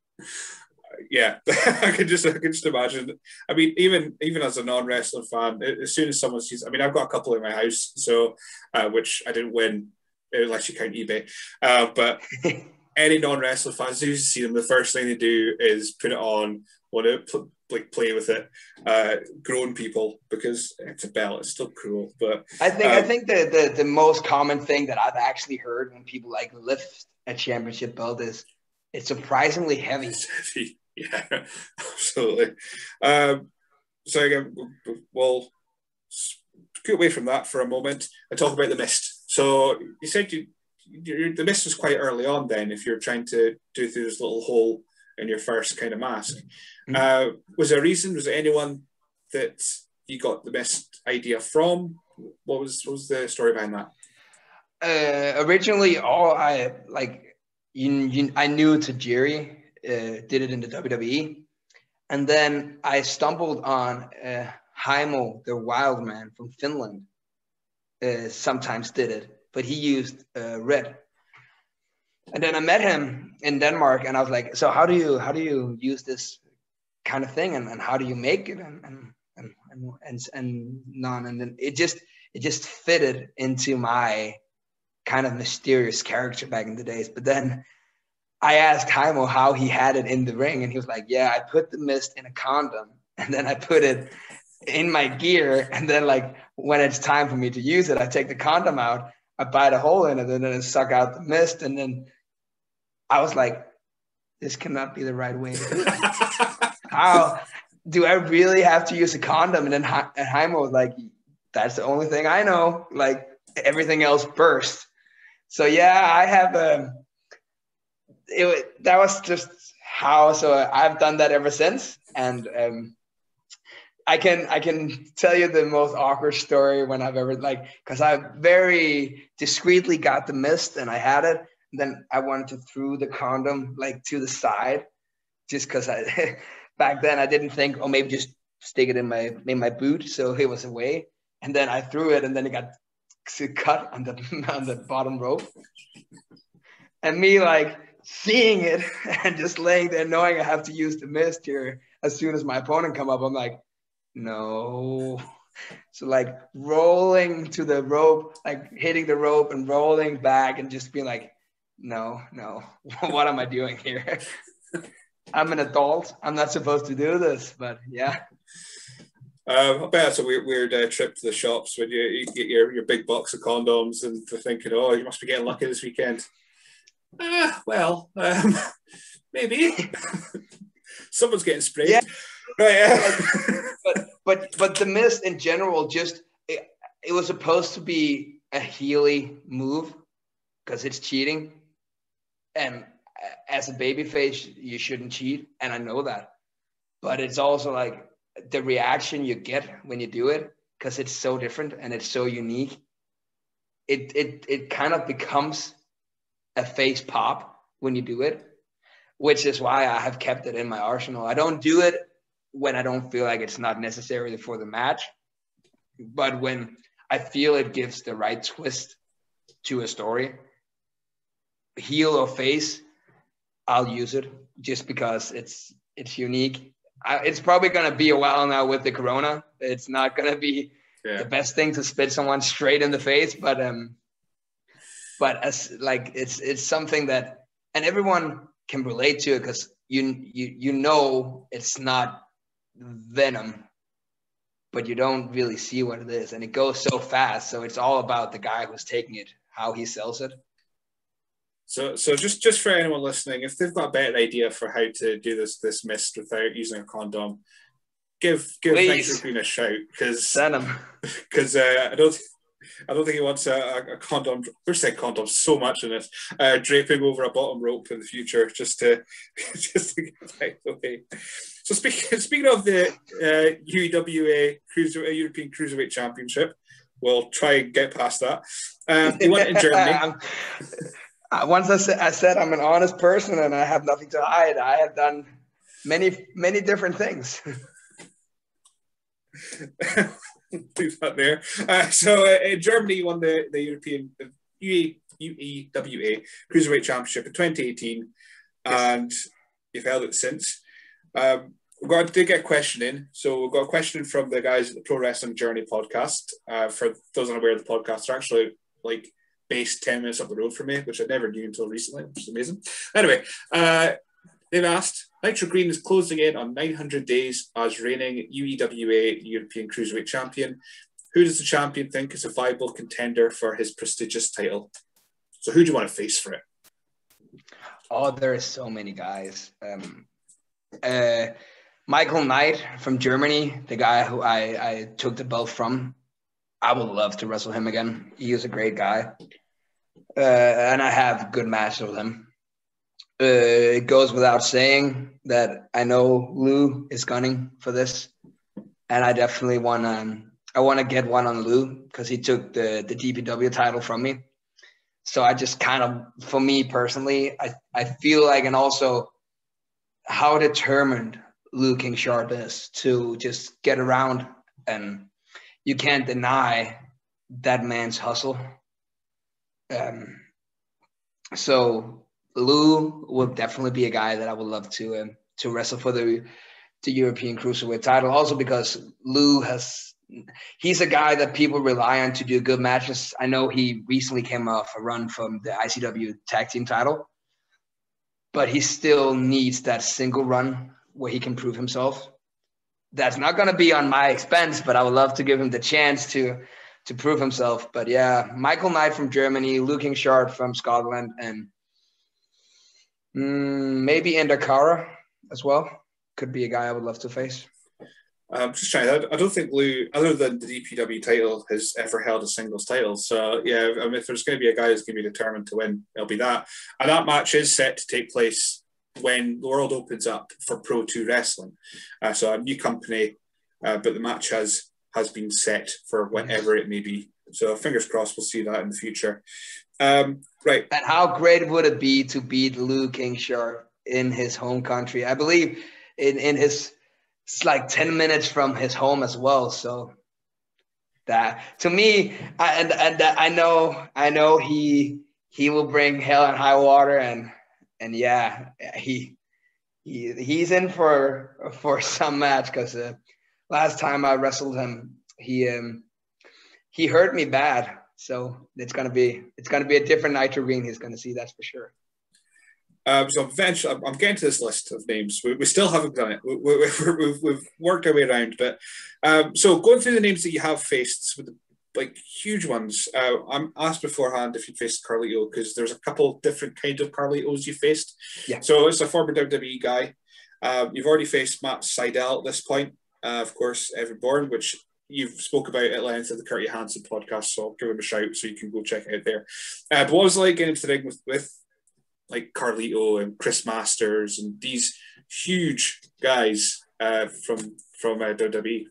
Yeah, I can just I can just imagine. I mean, even even as a non-wrestling fan, as soon as someone sees, I mean, I've got a couple in my house, so uh, which I didn't win, unless you count eBay. Uh, but any non-wrestling fans, as soon as you see them, the first thing they do is put it on, want to like play with it, uh, grown people, because it's a belt. It's still cool, but I think um, I think the, the the most common thing that I've actually heard when people like lift a championship belt is it's surprisingly heavy. It's heavy. Yeah, absolutely. Um, so again, we'll get away from that for a moment and talk about the mist. So you said you, you the mist was quite early on. Then, if you're trying to do through this little hole in your first kind of mask, mm-hmm. uh, was there a reason? Was there anyone that you got the mist idea from? What was what was the story behind that? Uh, originally, all I like, you, you, I knew Tajiri uh, did it in the W W E, and then I stumbled on uh, Heimo, the Wild Man from Finland. Uh, sometimes did it, but he used uh, red. And then I met him in Denmark, and I was like, "So how do you how do you use this kind of thing, and, and how do you make it?" And and and and and, and none, and then it just it just fitted into my kind of mysterious character back in the days. But then I asked Heimo how he had it in the ring, and he was like, "Yeah, I put the mist in a condom, and then I put it in my gear, and then like when it's time for me to use it, I take the condom out, I bite a hole in it, and then I suck out the mist." And then I was like, "This cannot be the right way to do it. How do I really have to use a condom?" And then and Heimo was like, "That's the only thing I know. Like everything else burst." So yeah, I have a. It, that was just how. So I've done that ever since, and um, I can I can tell you the most awkward story when I've ever like because I very discreetly got the mist and I had it. And then I wanted to throw the condom like to the side, just because I back then I didn't think, oh, maybe just stick it in my in my boot so it was away. And then I threw it, and then it got cut on the on the bottom rope. And me like seeing it and just laying there knowing I have to use the mist here as soon as my opponent come up, I'm like, no. So like rolling to the rope, like hitting the rope and rolling back and just being like, no, no, what am I doing here? I'm an adult. I'm not supposed to do this, but yeah. Um, I bet it's a weird, weird uh, trip to the shops when you, you get your, your big box of condoms and they're thinking, oh, you must be getting lucky this weekend. Ah, well, um, maybe. Someone's getting sprayed. Yeah. Right, uh. but, but, but the mist in general, just, it, it was supposed to be a Healy move because it's cheating. And as a babyface, you shouldn't cheat. And I know that. But it's also like, the reaction you get when you do it, because it's so different and it's so unique, it it it kind of becomes a face pop when you do it, which is why I have kept it in my arsenal. I don't do it when I don't feel like it's not necessary for the match, but when I feel it gives the right twist to a story, heel or face, I'll use it just because it's it's unique. I, it's probably going to be a while now with the corona. It's not going to be yeah. the best thing to spit someone straight in the face, but um, but as like it's it's something that, and everyone can relate to it because you you you know it's not venom, but you don't really see what it is, and it goes so fast. So it's all about the guy who's taking it, how he sells it. So, so just, just for anyone listening, if they've got a better idea for how to do this this mist without using a condom, give give Nitro Green a shout, because because uh, I don't I don't think he wants a, a condom. We're saying condoms so much in this, uh, draping over a bottom rope in the future just to just to get out of the way. So speaking speaking of the uh, U E W A Cruiser, European Cruiserweight Championship, we'll try and get past that. Um, you went in Germany. Uh, once I said, I said I'm an honest person and I have nothing to hide. I have done many, many different things. Leave that there. Uh, so uh, in Germany, you won the, the European uh, U E W A Cruiserweight Championship in twenty eighteen, yes. And you've held it since. Um, we've got to get a question in. So we've got a question from the guys at the Pro Wrestling Journey podcast. Uh, for those unaware of the podcast, are actually like based ten minutes up the road from me, which I never knew until recently, which is amazing. Anyway, uh, They've asked, Nitro Green is closing in on nine hundred days as reigning U E W A European Cruiserweight Champion. Who does the champion think is a viable contender for his prestigious title? So who do you want to face for it? Oh, there are so many guys. Um, uh, Michael Knight from Germany, the guy who I, I took the belt from. I would love to wrestle him again. He is a great guy. Uh, and I have good matches with him. Uh, it goes without saying that I know Lou is gunning for this. And I definitely want to I want to get one on Lou because he took the, the D P W title from me. So I just kind of, for me personally, I, I feel like, and also how determined Lou King Sharp is to just get around, and you can't deny that man's hustle. Um, so Lou will definitely be a guy that I would love to um, to wrestle for the the European Cruiserweight title. Also because Lou has, he's a guy that people rely on to do good matches. I know he recently came off a run from the I C W tag team title, but he still needs that single run where he can prove himself. That's not going to be on my expense, but I would love to give him the chance to to prove himself. But yeah, Michael Knight from Germany, Lou King Sharp from Scotland, and mm, maybe Endakara as well. Could be a guy I would love to face. I'm just trying. I don't think Lou, other than the D P W title, has ever held a singles title. So yeah, I mean, if there's going to be a guy who's going to be determined to win, it'll be that. And that match is set to take place when the world opens up for Pro two Wrestling. Uh, so a new company, uh, but the match has has been set for whenever it may be. So fingers crossed, we'll see that in the future. Um, right. And how great would it be to beat Lou King Sharp in his home country? I believe in in his. It's like ten minutes from his home as well. So that to me, I, and and I know, I know he he will bring hell and high water, and and yeah, he he he's in for for some match because uh, last time I wrestled him, he um he hurt me bad. So it's gonna be it's gonna be a different Nitro Green he's gonna see, that's for sure. Um, so eventually, I'm getting to this list of names. We, we still haven't done it. We, we, we've, we've worked our way around, but um, so going through the names that you have faced with the, like huge ones. Uh, I'm asked beforehand if you faced Carlito because there's a couple different kinds of Carlitos you faced. Yeah. So it's a former W W E guy. Um, you've already faced Matt Seidel at this point. Uh, of course, Evan Bourne, which you've spoke about at length in the Curtis Hanson podcast. So I'll give him a shout so you can go check it out there. Uh, but what was it like getting into the ring with, with like Carlito and Chris Masters and these huge guys uh, from from uh, W W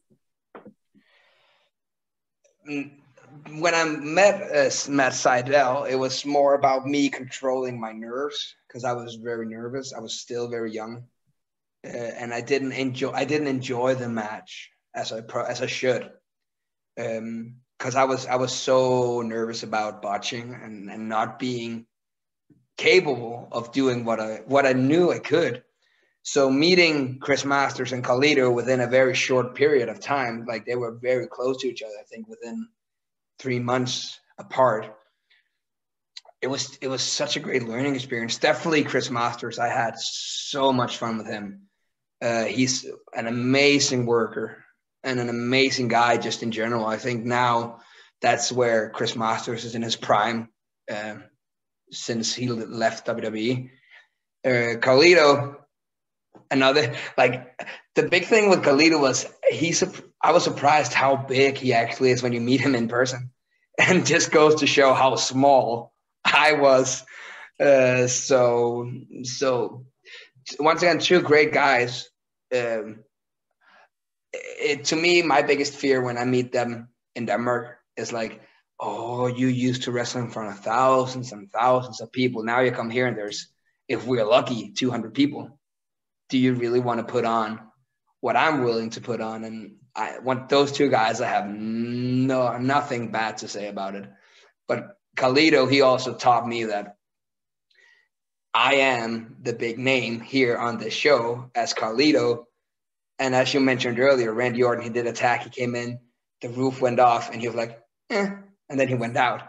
E? When I met uh, Matt Seidel, it was more about me controlling my nerves because I was very nervous. I was still very young, uh, and I didn't enjoy. I didn't enjoy the match as I as I should, because um, I was I was so nervous about botching and, and not being capable of doing what I what I knew I could. So meeting Chris Masters and Carlito within a very short period of time, like they were very close to each other, I think within three months apart. It was it was such a great learning experience. Definitely Chris Masters. I had so much fun with him. Uh, he's an amazing worker and an amazing guy just in general. I think now that's where Chris Masters is in his prime. Uh, since he left W W E. Uh, Carlito, another, like, the big thing with Carlito was he's, I was surprised how big he actually is when you meet him in person. And just goes to show how small I was. Uh, so, so once again, two great guys. Um, it, to me, my biggest fear when I meet them in Denmark is like, oh, you used to wrestle in front of thousands and thousands of people. Now you come here and there's, if we're lucky, two hundred people. Do you really want to put on what I'm willing to put on? And I want those two guys, I have no nothing bad to say about it. But Carlito, he also taught me that I am the big name here on this show as Carlito. And as you mentioned earlier, Randy Orton, he did attack. He came in, the roof went off, and he was like, eh. And then he went out.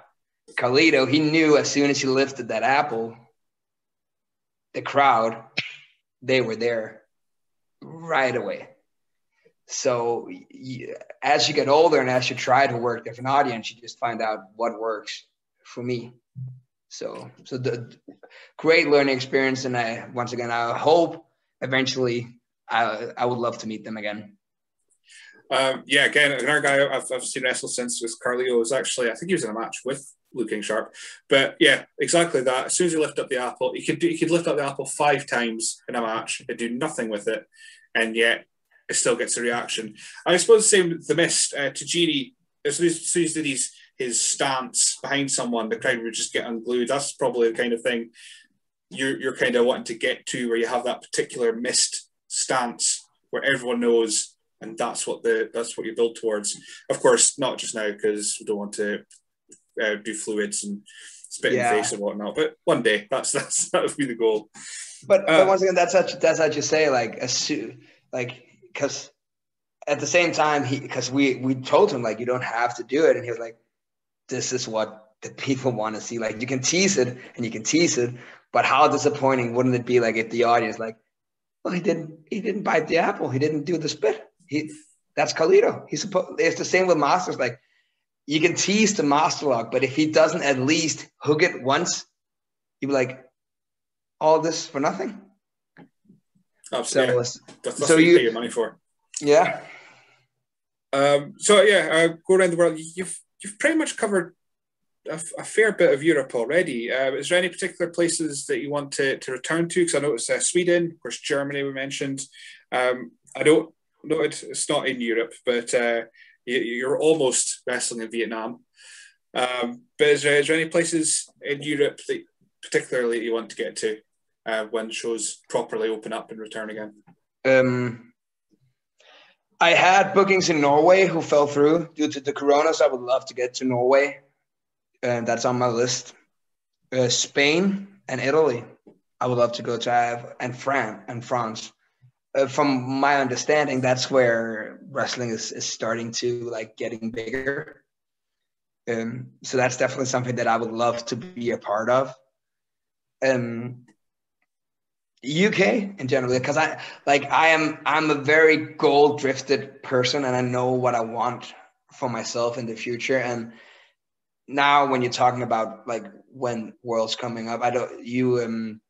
Carlito, he knew as soon as he lifted that apple, the crowd they were there right away. So you, as you get older and as you try to work different audience, you just find out what works for me. So, so the great learning experience. And I, once again, I hope eventually I, I would love to meet them again. Um, yeah, again, another guy I've, I've seen wrestle since was Carlito. Was actually, I think he was in a match with Luke King Sharp. But yeah, exactly that. As soon as you lift up the apple, he could do, he could lift up the apple five times in a match and do nothing with it, and yet it still gets a reaction. I suppose the same with the Mist. Uh, Tajiri, as soon as, as soon as he did his, his stance behind someone, the crowd would just get unglued. That's probably the kind of thing you're, you're kind of wanting to get to, where you have that particular Mist stance where everyone knows, and that's what the that's what you build towards. Of course, not just now, because we don't want to uh, do fluids and spit yeah. in the face and whatnot. But one day, that's that's that would be the goal. But uh, but once again, that's such that's what you say. Like as like because at the same time, he because we we told him like you don't have to do it, and he was like, "This is what the people want to see. Like you can tease it and you can tease it, but how disappointing wouldn't it be like if the audience like, well, he didn't he didn't bite the apple, he didn't do the spit." He, that's Carlito. He's supposed. It's the same with masters. Like you can tease the master lock, but if he doesn't at least hook it once, you'd be like, all this for nothing. Absolutely. So, yeah. that's, that's so what you you pay your money for. Yeah. Um. So yeah, uh, go around the world. You've you've pretty much covered a, a fair bit of Europe already. Uh, is there any particular places that you want to to return to? Because I know it's uh, Sweden, of course, Germany we mentioned. Um. I don't. No, it's not in Europe, but uh, you're almost wrestling in Vietnam. Um, but is there, is there any places in Europe that particularly you want to get to uh, when shows properly open up and return again? Um, I had bookings in Norway who fell through due to the corona, so I would love to get to Norway, and that's on my list. Uh, Spain and Italy, I would love to go to, have, and France and France. Uh, from my understanding, that's where wrestling is, is starting to like getting bigger. Um, so that's definitely something that I would love to be a part of. Um, U K in general, because I like I am I'm a very goal drifted person, and I know what I want for myself in the future. And now, when you're talking about like when Worlds coming up, I don't you um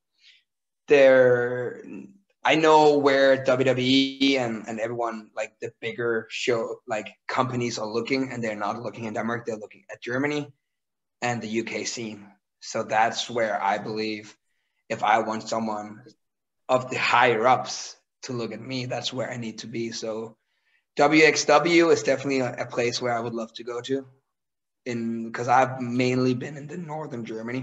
there. I know where W W E and, and everyone, like the bigger show, like companies are looking, and they're not looking in Denmark. They're looking at Germany and the U K scene. So that's where I believe if I want someone of the higher ups to look at me, that's where I need to be. So W X W is definitely a, a place where I would love to go to, in because I've mainly been in the northern Germany.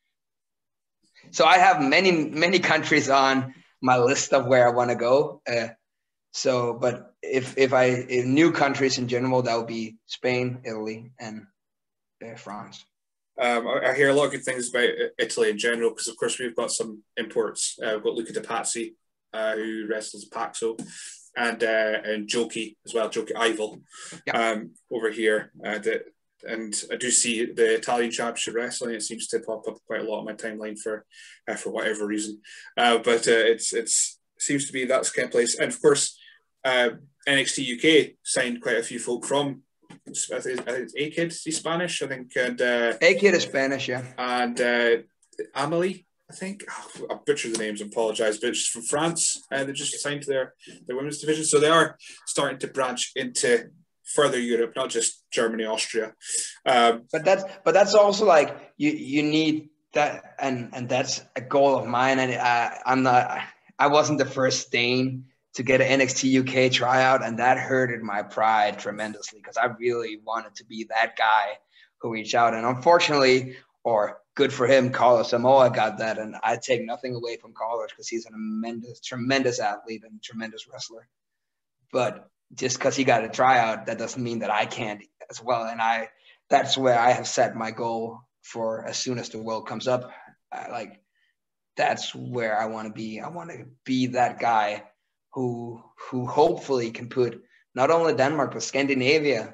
So I have many, many countries on my list of where I want to go. Uh, so, but if if I if new countries in general, that would be Spain, Italy, and uh, France. Um, I, I hear a lot of good things about Italy in general, because of course we've got some imports. Uh, we've got Luca De Pazzi, uh, who wrestles Paxo, and uh, and Joki as well, Joki Ival, yeah. um, over here. Uh, that and I do see the Italian Championship Wrestling. It seems to pop up quite a lot on my timeline for uh, for whatever reason. Uh, but uh, it's it's it seems to be that's kind of place. And of course, uh, N X T U K signed quite a few folk from. I think, I think it's A-Kid. He's Spanish, I think. And uh, A-Kid is Spanish, yeah. And uh, Amelie, I think. Oh, I butchered the names. I apologize, but it's from France. Uh, they just signed to their their women's division, so they are starting to branch into further Europe, not just Germany, Austria. Um, but that's but that's also like you you need that, and and that's a goal of mine. And I I'm not I wasn't the first Dane to get an N X T U K tryout, and that hurted my pride tremendously, because I really wanted to be that guy who reached out. And unfortunately, or good for him, Carlos Samoa got that, and I take nothing away from Carlos because he's a tremendous, tremendous athlete and tremendous wrestler. But just because he got a tryout, that doesn't mean that I can't as well. And I, that's where I have set my goal for as soon as the world comes up. I, like, that's where I want to be. I want to be that guy who, who hopefully can put not only Denmark, but Scandinavia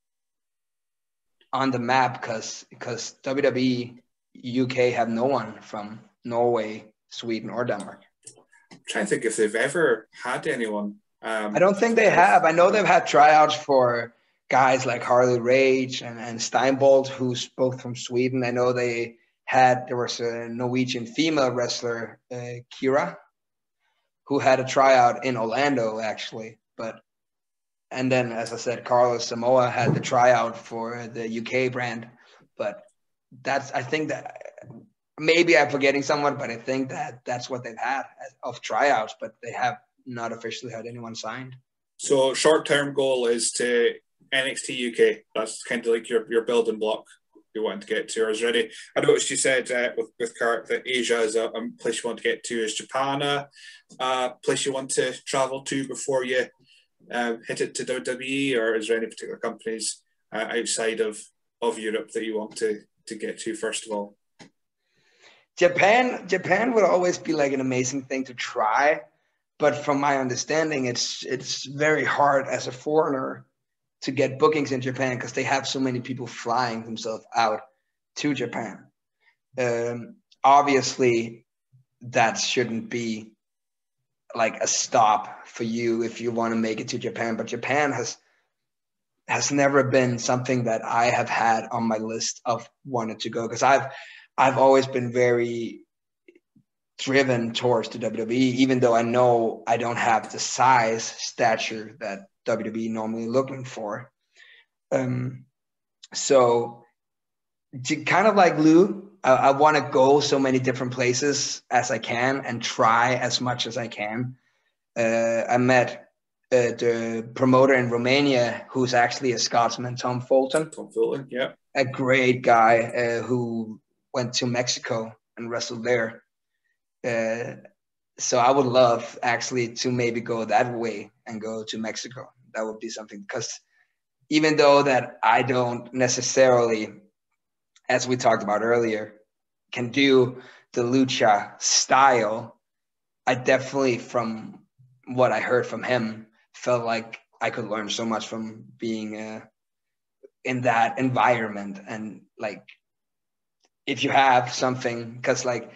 on the map, because, because W W E U K have no one from Norway, Sweden, or Denmark. trying to think if they've ever had anyone. Um, I don't think they have. I know they've had tryouts for guys like Harley Rage and, and Steinbold, who's both from Sweden. I know they had, there was a Norwegian female wrestler, uh, Kira, who had a tryout in Orlando, actually. But, and then, as I said, Carlos Samoa had the tryout for the U K brand. But that's, I think that, maybe I'm forgetting someone, but I think that that's what they've had of tryouts, but they have not officially had anyone signed. So short-term goal is to N X T U K. That's kind of like your, your building block you want to get to. Or is ready? I noticed you said uh, with with Kurt that Asia is a, a place you want to get to. Is Japan a uh, place you want to travel to before you uh, hit it to W W E, or is there any particular companies uh, outside of, of Europe that you want to to get to first of all? Japan, Japan would always be like an amazing thing to try. But from my understanding, it's it's very hard as a foreigner to get bookings in Japan because they have so many people flying themselves out to Japan. Um, obviously, that shouldn't be like a stop for you if you want to make it to Japan. But Japan has has never been something that I have had on my list of wanted to go because I've I've always been very driven towards the W W E, even though I know I don't have the size stature that W W E normally looking for. Um, so to, kind of like Lou, I, I want to go so many different places as I can and try as much as I can. Uh, I met uh, the promoter in Romania, who's actually a Scotsman, Tom Fulton. Tom Fulton, yeah. A great guy uh, who went to Mexico and wrestled there. Uh, so I would love actually to maybe go that way and go to Mexico. That would be something, because even though that I don't necessarily, as we talked about earlier, can do the lucha style, I definitely, from what I heard from him, felt like I could learn so much from being uh, in that environment. And like, if you have something, because like,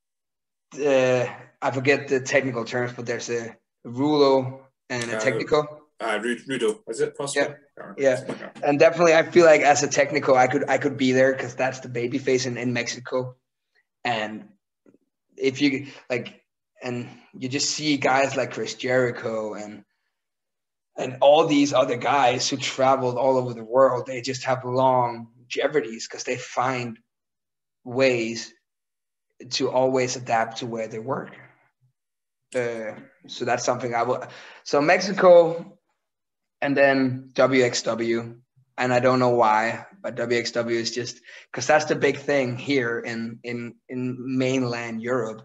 Uh, I forget the technical terms, but there's a rulo and a technical. Uh, uh, Rudo, is it possible? Yeah, yeah. And definitely, I feel like as a technical, I could I could be there because that's the baby face in, in Mexico. And if you like, and you just see guys like Chris Jericho and and all these other guys who traveled all over the world, they just have longevities because they find ways to always adapt to where they work. Uh, so that's something I will. So Mexico, and then W X W, and I don't know why, but W X W is just because that's the big thing here in in in mainland Europe.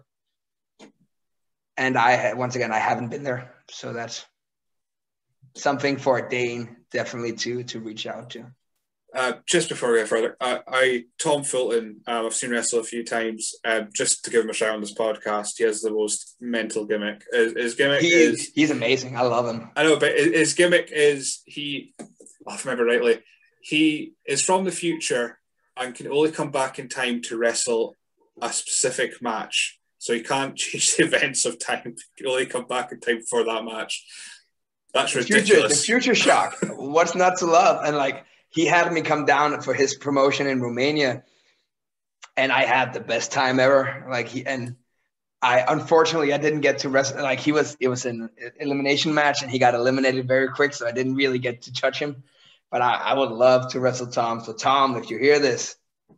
And I once again I haven't been there, so that's something for a Dane definitely to to reach out to. Uh, just before we go further, I, I Tom Fulton, um, I've seen wrestle a few times. Um, just to give him a shout on this podcast, he has the most mental gimmick. His, his gimmick he, is he's amazing. I love him. I know, but his gimmick is he. If I remember rightly, he is from the future and can only come back in time to wrestle a specific match. So he can't change the events of time. He can only come back in time for that match. That's the ridiculous. Future, the future shock. What's not to love? And like, he had me come down for his promotion in Romania, and I had the best time ever. Like he and I, unfortunately, I didn't get to wrestle. Like he was, it was an elimination match, and he got eliminated very quick, so I didn't really get to touch him. But I, I would love to wrestle Tom. So Tom, if you hear this,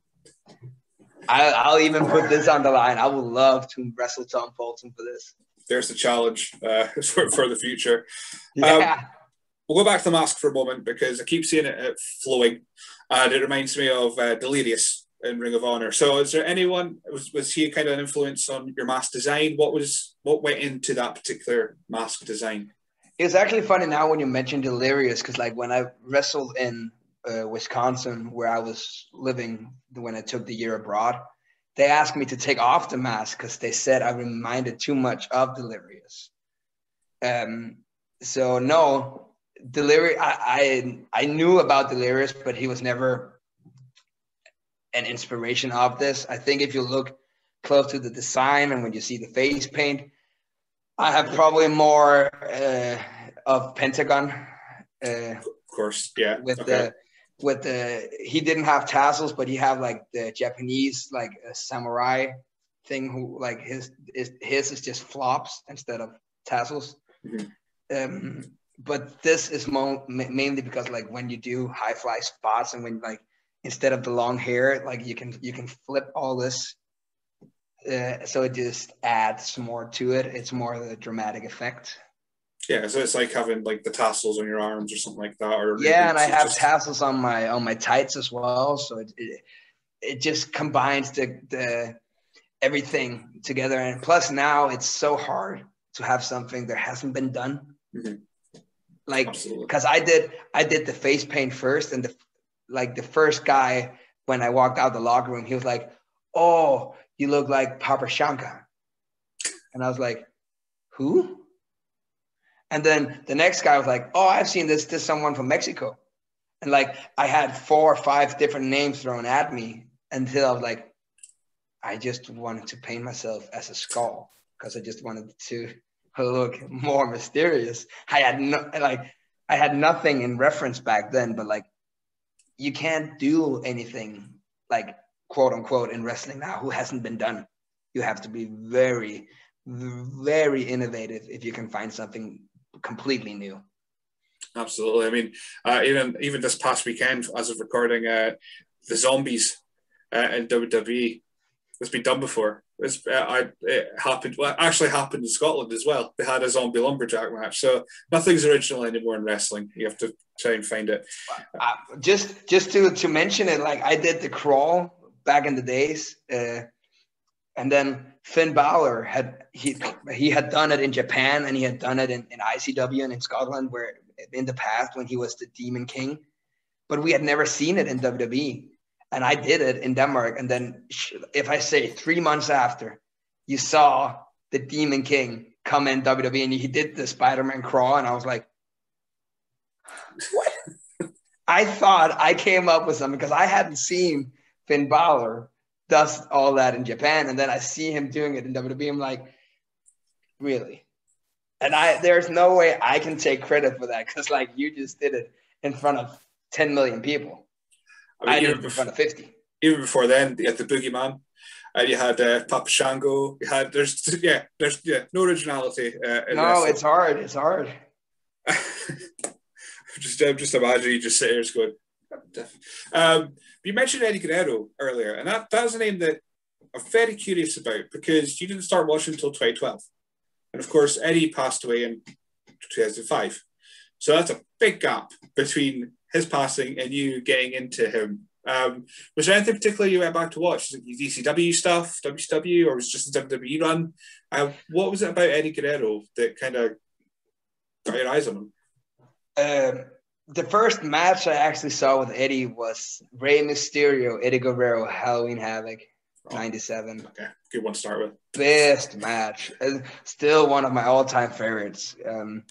I, I'll even put this on the line. I would love to wrestle Tom Fulton for this. There's the challenge uh, for, for the future. Yeah. Um, We'll go back to the mask for a moment because I keep seeing it, it flowing, and it reminds me of uh, Delirious in Ring of Honor. So, is there anyone was was he kind of an influence on your mask design? What was what went into that particular mask design? It's actually funny now when you mentioned Delirious, because like when I wrestled in uh, Wisconsin, where I was living when I took the year abroad, they asked me to take off the mask because they said I reminded too much of Delirious. Um. So no. Delirious, I, I I knew about Delirious, but he was never an inspiration of this. I think if you look close to the design and when you see the face paint, I have probably more uh, of Pentagon. Uh, of course, yeah. With okay. the with the he didn't have tassels, but he had like the Japanese like a samurai thing. Who like his is his is just flops instead of tassels. Mm-hmm. Um, but this is mo- mainly because like when you do high fly spots and when like instead of the long hair, like you can you can flip all this. Uh, so it just adds more to it. It's more of a dramatic effect. Yeah, so it's like having like the tassels on your arms or something like that. Or yeah, and I have just... tassels on my on my tights as well. So it it, it just combines the the everything together. And plus now it's so hard to have something that hasn't been done. Mm-hmm. Like because I did I did the face paint first, and the like the first guy when I walked out the locker room, he was like, "Oh, you look like Papa Shanka," and I was like, "Who?" And then the next guy was like, "Oh, I've seen this. This someone from Mexico," and like I had four or five different names thrown at me until I was like, I just wanted to paint myself as a skull because I just wanted to look more mysterious. I had no like I had nothing in reference back then, but like you can't do anything like quote unquote in wrestling now who hasn't been done. You have to be very, very innovative if you can find something completely new. Absolutely. I mean, uh, even even this past weekend, as of recording, uh, the zombies uh, in W W E, it's been done before. It's, uh, I, it happened. Well, it actually happened in Scotland as well. They had a zombie lumberjack match. So nothing's original anymore in wrestling. You have to try and find it. Uh, just just to to mention it, like I did the crawl back in the days, uh, and then Finn Balor had he he had done it in Japan, and he had done it in, in I C W and in Scotland, where in the past when he was the Demon King, but we had never seen it in W W E. And I did it in Denmark. And then if I say three months after, you saw the Demon King come in W W E and he did the Spider-Man crawl. And I was like, what? I thought I came up with something because I hadn't seen Finn Balor does all that in Japan. And then I see him doing it in W W E. I'm like, really? And I there's no way I can take credit for that because like you just did it in front of ten million people. I, mean, I did it in front of fifty. Even before then, you had the Boogeyman, uh, you had uh, Papa Shango. You had there's yeah there's yeah no originality. Uh, in no, wrestling. It's hard. It's hard. just uh, just imagine you just sit here going. Um, you mentioned Eddie Guerrero earlier, and that that's a name that I'm very curious about because you didn't start watching until twenty twelve, and of course Eddie passed away in two thousand five, so that's a big gap between his passing and you getting into him. Um, was there anything particular you went back to watch? Was it D C W stuff, W C W, or was it just a W W E run? Uh, what was it about Eddie Guerrero that kind of got your eyes on him? Um, the first match I actually saw with Eddie was Rey Mysterio, Eddie Guerrero, Halloween Havoc, oh, ninety-seven. Okay, good one to start with. Best match. Still one of my all-time favorites. Um,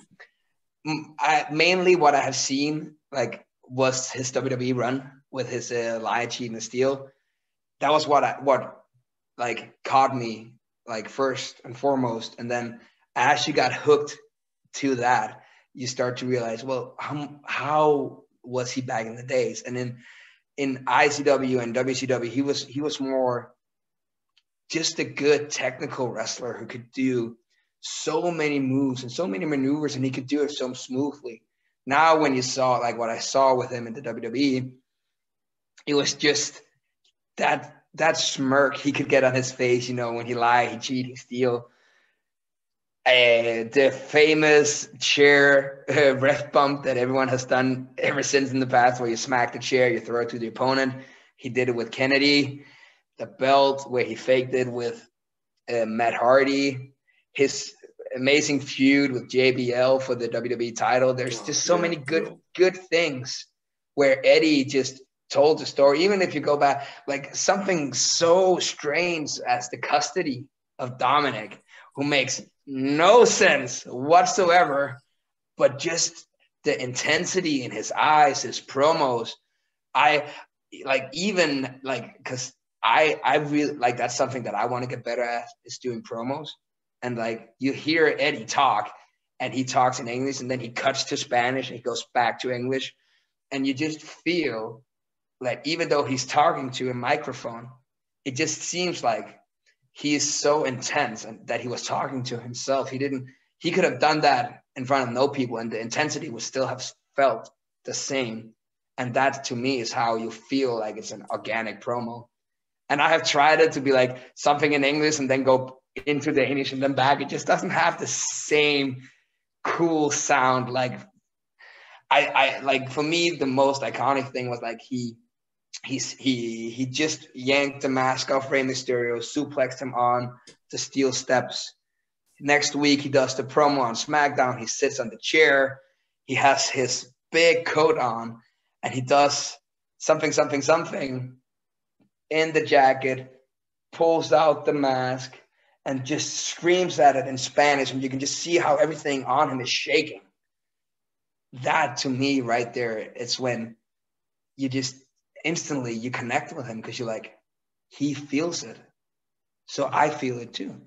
I, mainly what I have seen, like, was his W W E run with his uh, Lie, Cheat, and Steal. That was what I, what like caught me like first and foremost. And then as you got hooked to that, you start to realize, well, how, how was he back in the days? And in in I C W and W C W, he was he was more just a good technical wrestler who could do so many moves and so many maneuvers, and he could do it so smoothly. Now, when you saw like what I saw with him in the W W E, it was just that that smirk he could get on his face, you know, when he lie, he cheat, he steal. Uh, the famous chair uh, ref bump that everyone has done ever since in the past, where you smack the chair, you throw it to the opponent. He did it with Kennedy. The belt, where he faked it with uh, Matt Hardy. His amazing feud with J B L for the W W E title. There's just so yeah, many good cool. good things where Eddie just told the story. Even if you go back, like something so strange as the custody of Dominic, who makes no sense whatsoever, but just the intensity in his eyes, his promos. I like even like because I I really like that's something that I want to get better at is doing promos. and like you hear Eddie talk, and he talks in English, and then he cuts to Spanish, and he goes back to English, and you just feel like even though he's talking to a microphone, it just seems like he is so intense and that he was talking to himself. He didn't. He could have done that in front of no people, and the intensity would still have felt the same. And that, to me, is how you feel like it's an organic promo. And I have tried it to be like something in English and then go into Danish and then back. It just doesn't have the same cool sound. Like I, I like for me, the most iconic thing was like he, he's he he just yanked the mask off Rey Mysterio, suplexed him on the steel steps. Next week, he does the promo on SmackDown. He sits on the chair. He has his big coat on, and he does something, something, something in the jacket, pulls out the mask, and just screams at it in Spanish, and you can just see how everything on him is shaking. That, to me, right there, it's when you just instantly, you connect with him because you're like, he feels it. So I feel it too.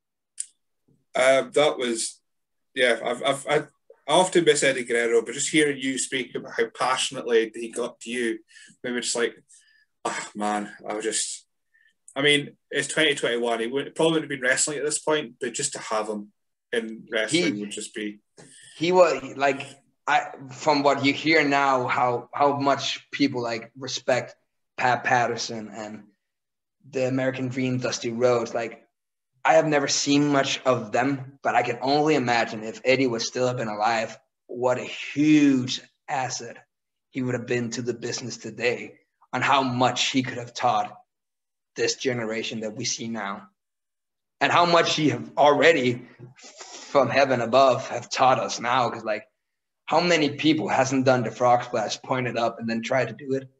Uh, that was, yeah, I've, I've, I often miss Eddie Guerrero, but just hearing you speak about how passionately he got to you, maybe just like, oh man, I was just, I mean, it's twenty twenty-one. He would, probably wouldn't have been wrestling at this point, but just to have him in wrestling he, would just be. He was like, I from what you hear now, how how much people like respect Pat Patterson and the American Dream, Dusty Rhodes. Like, I have never seen much of them, but I can only imagine if Eddie would still have been alive, what a huge asset he would have been to the business today, on how much he could have taught this generation that we see now, and how much he have already from heaven above have taught us now. Because like, how many people hasn't done the frog splash, pointed up, and then tried to do it?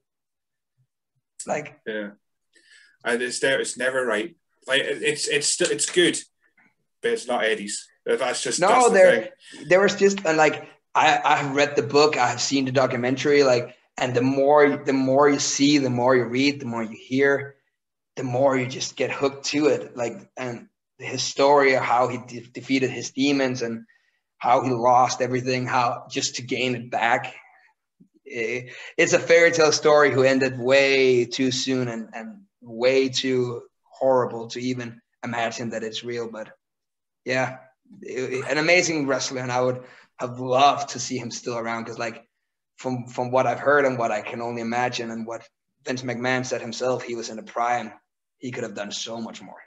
Like, yeah, and it's there. It's never right. Like it's it's still it's good, but it's not Eddie's. That's just no. That's the there, thing. there was just and like I I've read the book, I've seen the documentary, like, and the more the more you see, the more you read, the more you hear, the more you just get hooked to it. Like, and his story of how he de- defeated his demons and how he lost everything, how just to gain it back. It, it's a fairy tale story who ended way too soon and and way too horrible to even imagine that it's real. But yeah, it, an amazing wrestler, and I would have loved to see him still around, because like from from what I've heard and what I can only imagine and what Vince McMahon said himself, he was in a prime. He could have done so much more.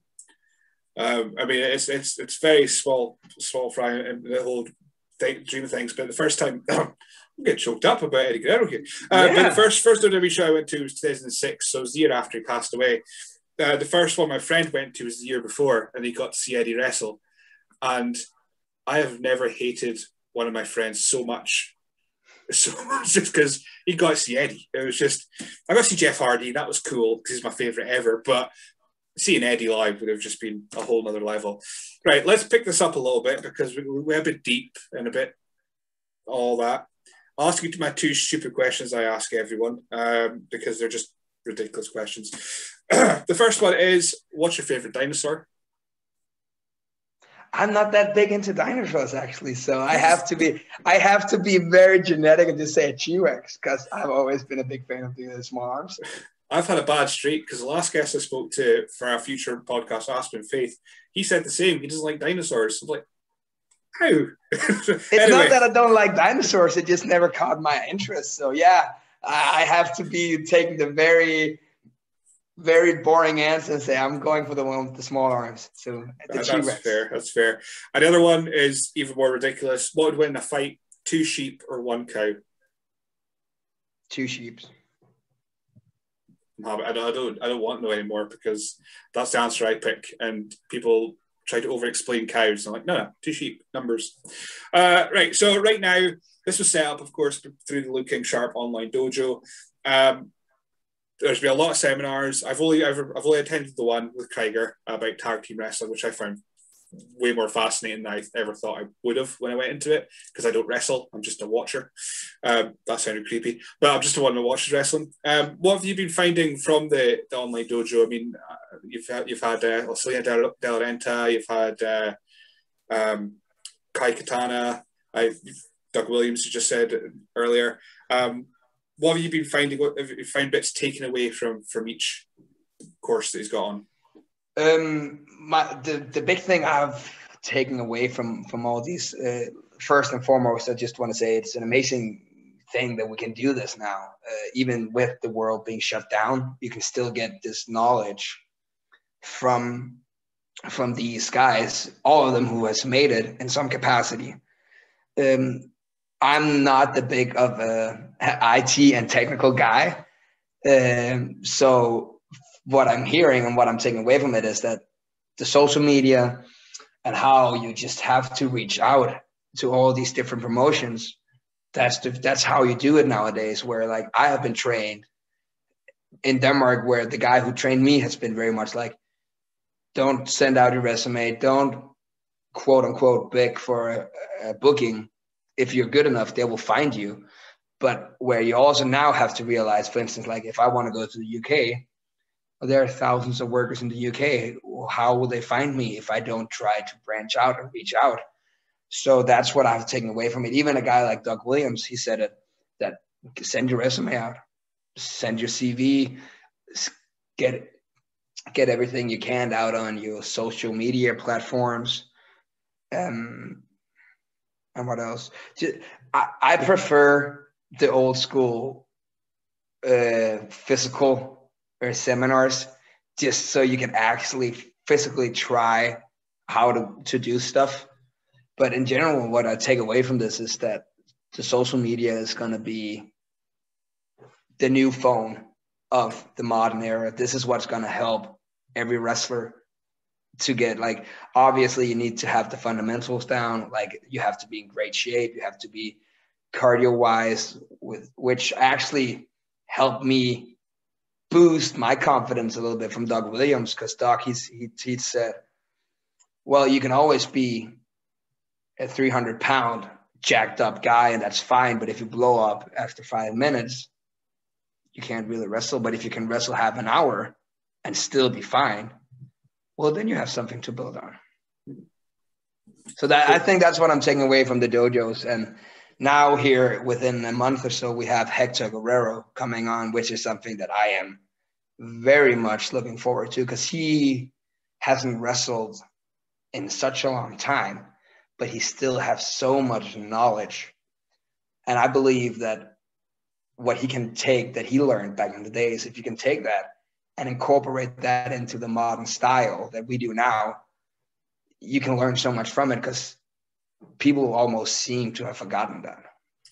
Um, I mean, it's it's it's very small small fry in the whole thing, dream of things. But the first time, I'm getting choked up about Eddie Guerrero here. Uh, yeah. But the first first W W E show I went to was two thousand six, so it was the year after he passed away. Uh, the first one my friend went to was the year before, and he got to see Eddie wrestle. And I have never hated one of my friends so much, so much just because he got to see Eddie. It was just, I got to see Jeff Hardy, and that was cool because he's my favourite ever. But seeing Eddie live would have just been a whole other level. Right, let's pick this up a little bit because we, we're a bit deep and a bit all that. I'll ask you my two stupid questions I ask everyone um, because they're just ridiculous questions. The first one is, what's your favorite dinosaur? I'm not that big into dinosaurs, actually, so I have to be I have to be very genetic and just say a T-Rex, because I've always been a big fan of the small arms. I've had a bad streak because the last guest I spoke to for our future podcast, Aspen Faith, he said the same. He doesn't like dinosaurs. I'm like, how? It's anyway. Not that I don't like dinosaurs. It just never caught my interest. So yeah, I have to be taking the very, very boring answer and say I'm going for the one with the small arms. So the uh, T-Rex. That's fair. That's fair. And the other one is even more ridiculous. What would win a fight? Two sheep or one cow? Two sheep. I don't, I don't, I don't want to know anymore because that's the answer I pick, and people try to over-explain cows. I'm like, no, no, two sheep, numbers. Uh, right, so right now, this was set up, of course, through the Luke King Sharp Online Dojo. Um, there's been a lot of seminars. I've only, I've, I've only attended the one with Krieger about tag team wrestling, which I found way more fascinating than I ever thought I would have when I went into it, because I don't wrestle. I'm just a watcher. Um, that sounded creepy, but I'm just the one that watches wrestling. Um, what have you been finding from the, the online dojo? I mean, uh, you've had you've had uh, Ocelia De, De La Renta, you've had uh, um, Kai Katana, I've Doug Williams, you just said earlier. Um, what have you been finding? What have you found bits taken away from from each course that he's got on? Um, my the the big thing I've taken away from from all these, uh, first and foremost, I just want to say it's an amazing thing that we can do this now. Uh, even with the world being shut down, you can still get this knowledge from from these guys, all of them who has made it in some capacity. Um, I'm not the big of a I T and technical guy, um, so what I'm hearing and what I'm taking away from it is that the social media and how you just have to reach out to all these different promotions. That's the, that's how you do it nowadays. Where like I have been trained in Denmark, where the guy who trained me has been very much like, don't send out your resume, don't quote unquote beg for a, a booking. If you're good enough, they will find you. But where you also now have to realize, for instance, like if I want to go to the U K, well, there are thousands of workers in the U K. Well, how will they find me if I don't try to branch out and reach out? So that's what I've taken away from it. Even a guy like Doug Williams, he said it, that send your resume out, send your C V, get get everything you can out on your social media platforms. Um, and what else? I, I prefer the old school uh, physical or seminars, just so you can actually physically try how to, to do stuff. But in general, what I take away from this is that the social media is going to be the new phone of the modern era. This is what's going to help every wrestler to get, like, obviously you need to have the fundamentals down. Like, you have to be in great shape. You have to be cardio wise, with which actually helped me boost my confidence a little bit from Doug Williams. Cause Doc, he's, he, he said, well, you can always be a three hundred pound jacked up guy, and that's fine. But if you blow up after five minutes, you can't really wrestle. But if you can wrestle half an hour and still be fine, well, then you have something to build on. So that, I think that's what I'm taking away from the dojos. And now here within a month or so, we have Hector Guerrero coming on, which is something that I am very much looking forward to, because he hasn't wrestled in such a long time, but he still has so much knowledge. And I believe that what he can take that he learned back in the days, if you can take that and incorporate that into the modern style that we do now, you can learn so much from it, because people almost seem to have forgotten that.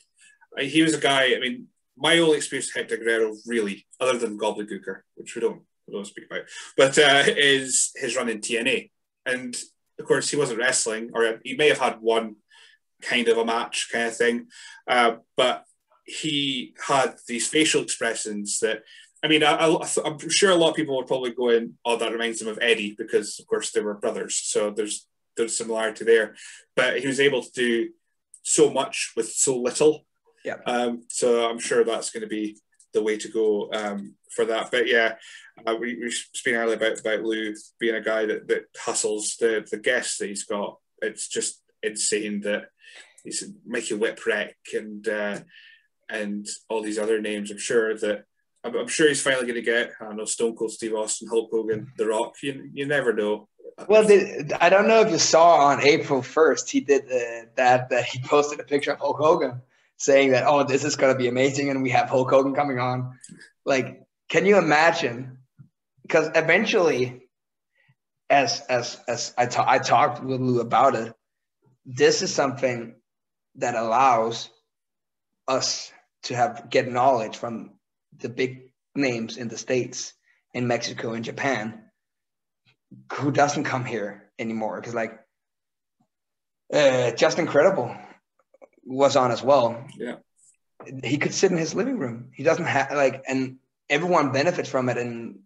He was a guy, I mean, my only experience with Hector Guerrero, really, other than Gobbledygooker, which we don't, we don't speak about, but uh, is his run in T N A. And of course, he wasn't wrestling, or he may have had one kind of a match kind of thing, uh, but he had these facial expressions that, I mean, I, I, I'm sure a lot of people would probably go in, oh, that reminds them of Eddie, because, of course, they were brothers. So there's there's similarity there. But he was able to do so much with so little. Yeah. Um, so I'm sure that's going to be the way to go um, for that. But yeah, uh, we, we were speaking earlier about, about Lou being a guy that, that hustles. The, the guests that he's got, it's just insane that he's Mickey Whipwreck and uh, and all these other names. I'm sure that I'm, I'm sure he's finally going to get, I don't know, Stone Cold Steve Austin, Hulk Hogan, The Rock. You you never know. Well, the, I don't know if you saw on April first, he did uh, that, that he posted a picture of Hulk Hogan saying that, oh, this is going to be amazing, and we have Hulk Hogan coming on. Like, can you imagine? Because eventually, as as as I, ta- I talked with Lou about it, this is something that allows us to have get knowledge from the big names in the States, in Mexico, and Japan, who doesn't come here anymore. Because like uh, Just Incredible was on as well. Yeah, he could sit in his living room. He doesn't have like, and everyone benefits from it. And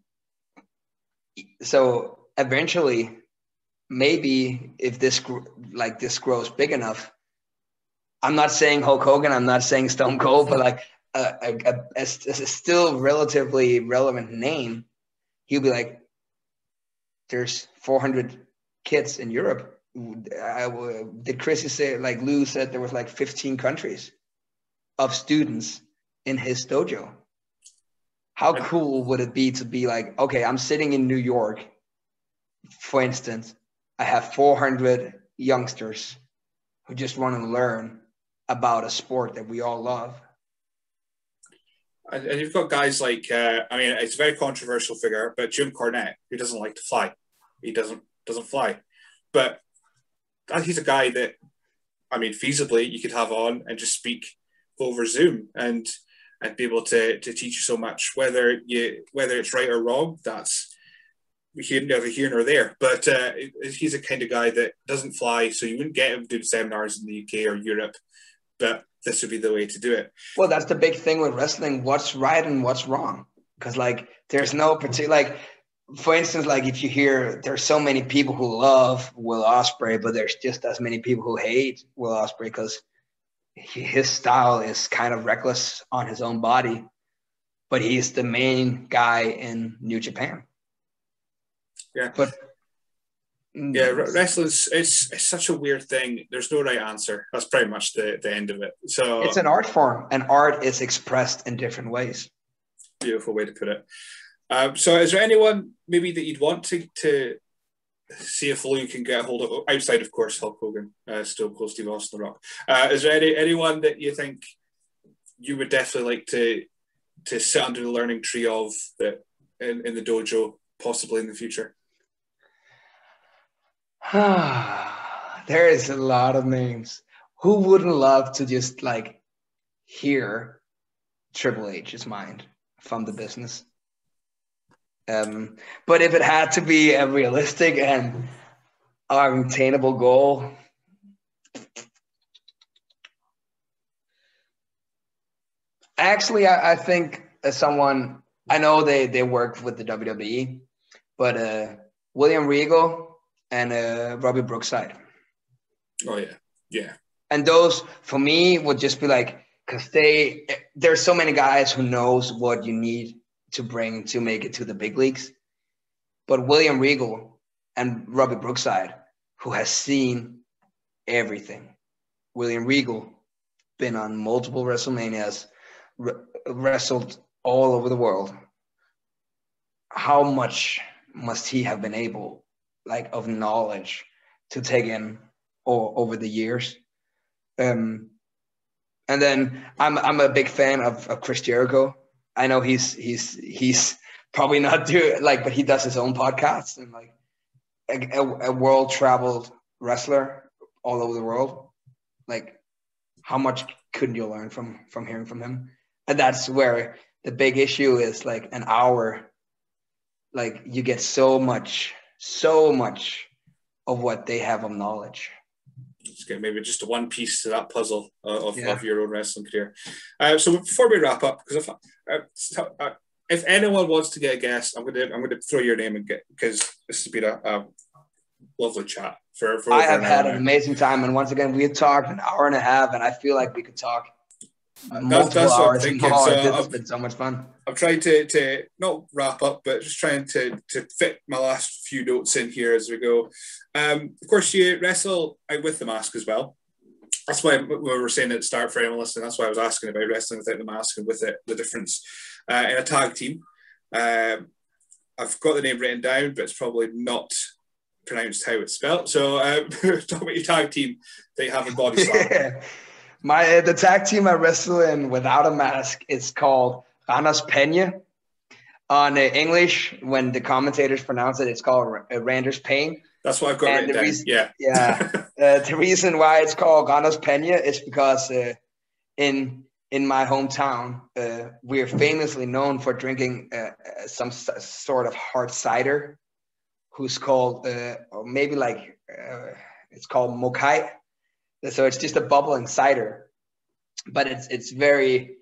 so eventually, maybe if this like this grows big enough, I'm not saying Hulk Hogan, I'm not saying Stone Cold, but like a, a, a, a, a still relatively relevant name, he'll be like, there's four hundred kids in Europe. I, did Chrissy say, like Lou said, there was like fifteen countries of students in his dojo. How cool would it be to be like, okay, I'm sitting in New York, for instance, I have four hundred youngsters who just want to learn about a sport that we all love. And you've got guys like, uh, I mean, it's a very controversial figure, but Jim Cornette, who doesn't like to fly. He doesn't doesn't fly. But he's a guy that, I mean, feasibly you could have on and just speak over Zoom and and be able to to teach you so much. Whether you whether it's right or wrong, that's neither here nor there. But uh, he's a kind of guy that doesn't fly, so you wouldn't get him doing seminars in the U K or Europe. But this would be the way to do it. Well, that's the big thing with wrestling. What's right and what's wrong? Because, like, there's no particular, like, for instance, like, if you hear there's so many people who love Will Ospreay, but there's just as many people who hate Will Ospreay because his style is kind of reckless on his own body, but he's the main guy in New Japan. Yeah. But yeah, wrestling's it's, it's such a weird thing. There's no right answer. That's pretty much the, the end of it. So it's an art form, and art is expressed in different ways. Beautiful way to put it. Um, so is there anyone maybe that you'd want to, to see if Lou can get a hold of, outside, of course, Hulk Hogan, uh, Stone Cold Steve Austin, The Rock? Uh, is there any, anyone that you think you would definitely like to to sit under the learning tree of that in, in the dojo, possibly in the future? There is a lot of names. Who wouldn't love to just like hear Triple H's mind from the business? Um, but if it had to be a realistic and unattainable goal, actually, I, I think as someone, I know they, they work with the W W E, but uh, William Regal and uh, Robbie Brookside. Oh, yeah. Yeah. And those, for me, would just be like, because they, there's so many guys who knows what you need to bring to make it to the big leagues. But William Regal and Robbie Brookside, who has seen everything. William Regal, been on multiple WrestleManias, r- wrestled all over the world. How much must he have been able like of knowledge to take in o- over the years? Um, and then I'm I'm a big fan of, of Chris Jericho. I know he's he's he's probably not do like, but he does his own podcast and like a, a, a world traveled wrestler all over the world. Like, how much couldn't you learn from from hearing from him? And that's where the big issue is. Like an hour, like you get so much. So much of what they have of knowledge. Just get maybe just a one piece to that puzzle uh, of, yeah. of your own wrestling career. Uh, so before we wrap up, because if uh, uh, if anyone wants to get a guest, I'm gonna I'm gonna throw your name and get, because this has been a, a lovely chat. For, for I have an had an now. amazing time, and once again, we had talked an hour and a half, and I feel like we could talk multiple that's, that's hours more. So this I've, has been so much fun. I'm trying to, to not wrap up, but just trying to, to fit my last few notes in here as we go. Um, of course, you wrestle out with the mask as well. That's why we were saying at the start for anyone listening, that's why I was asking about wrestling without the mask and with it, the difference uh, in a tag team. Um, I've got the name written down, but it's probably not pronounced how it's spelled. So um, talk about your tag team that you have in Body Slam. Yeah. My the tag team I wrestle in without a mask is called Ranas Peña. On uh, English, when the commentators pronounce it, it's called uh, Rander's Pain. That's what I've got and written down. Reason, yeah. Yeah. uh, the reason why it's called Ranas Peña is because uh, in in my hometown, uh, we're famously known for drinking uh, some s- sort of hard cider, who's called, uh, or maybe like, uh, it's called Mokai. So it's just a bubbling cider, but it's it's very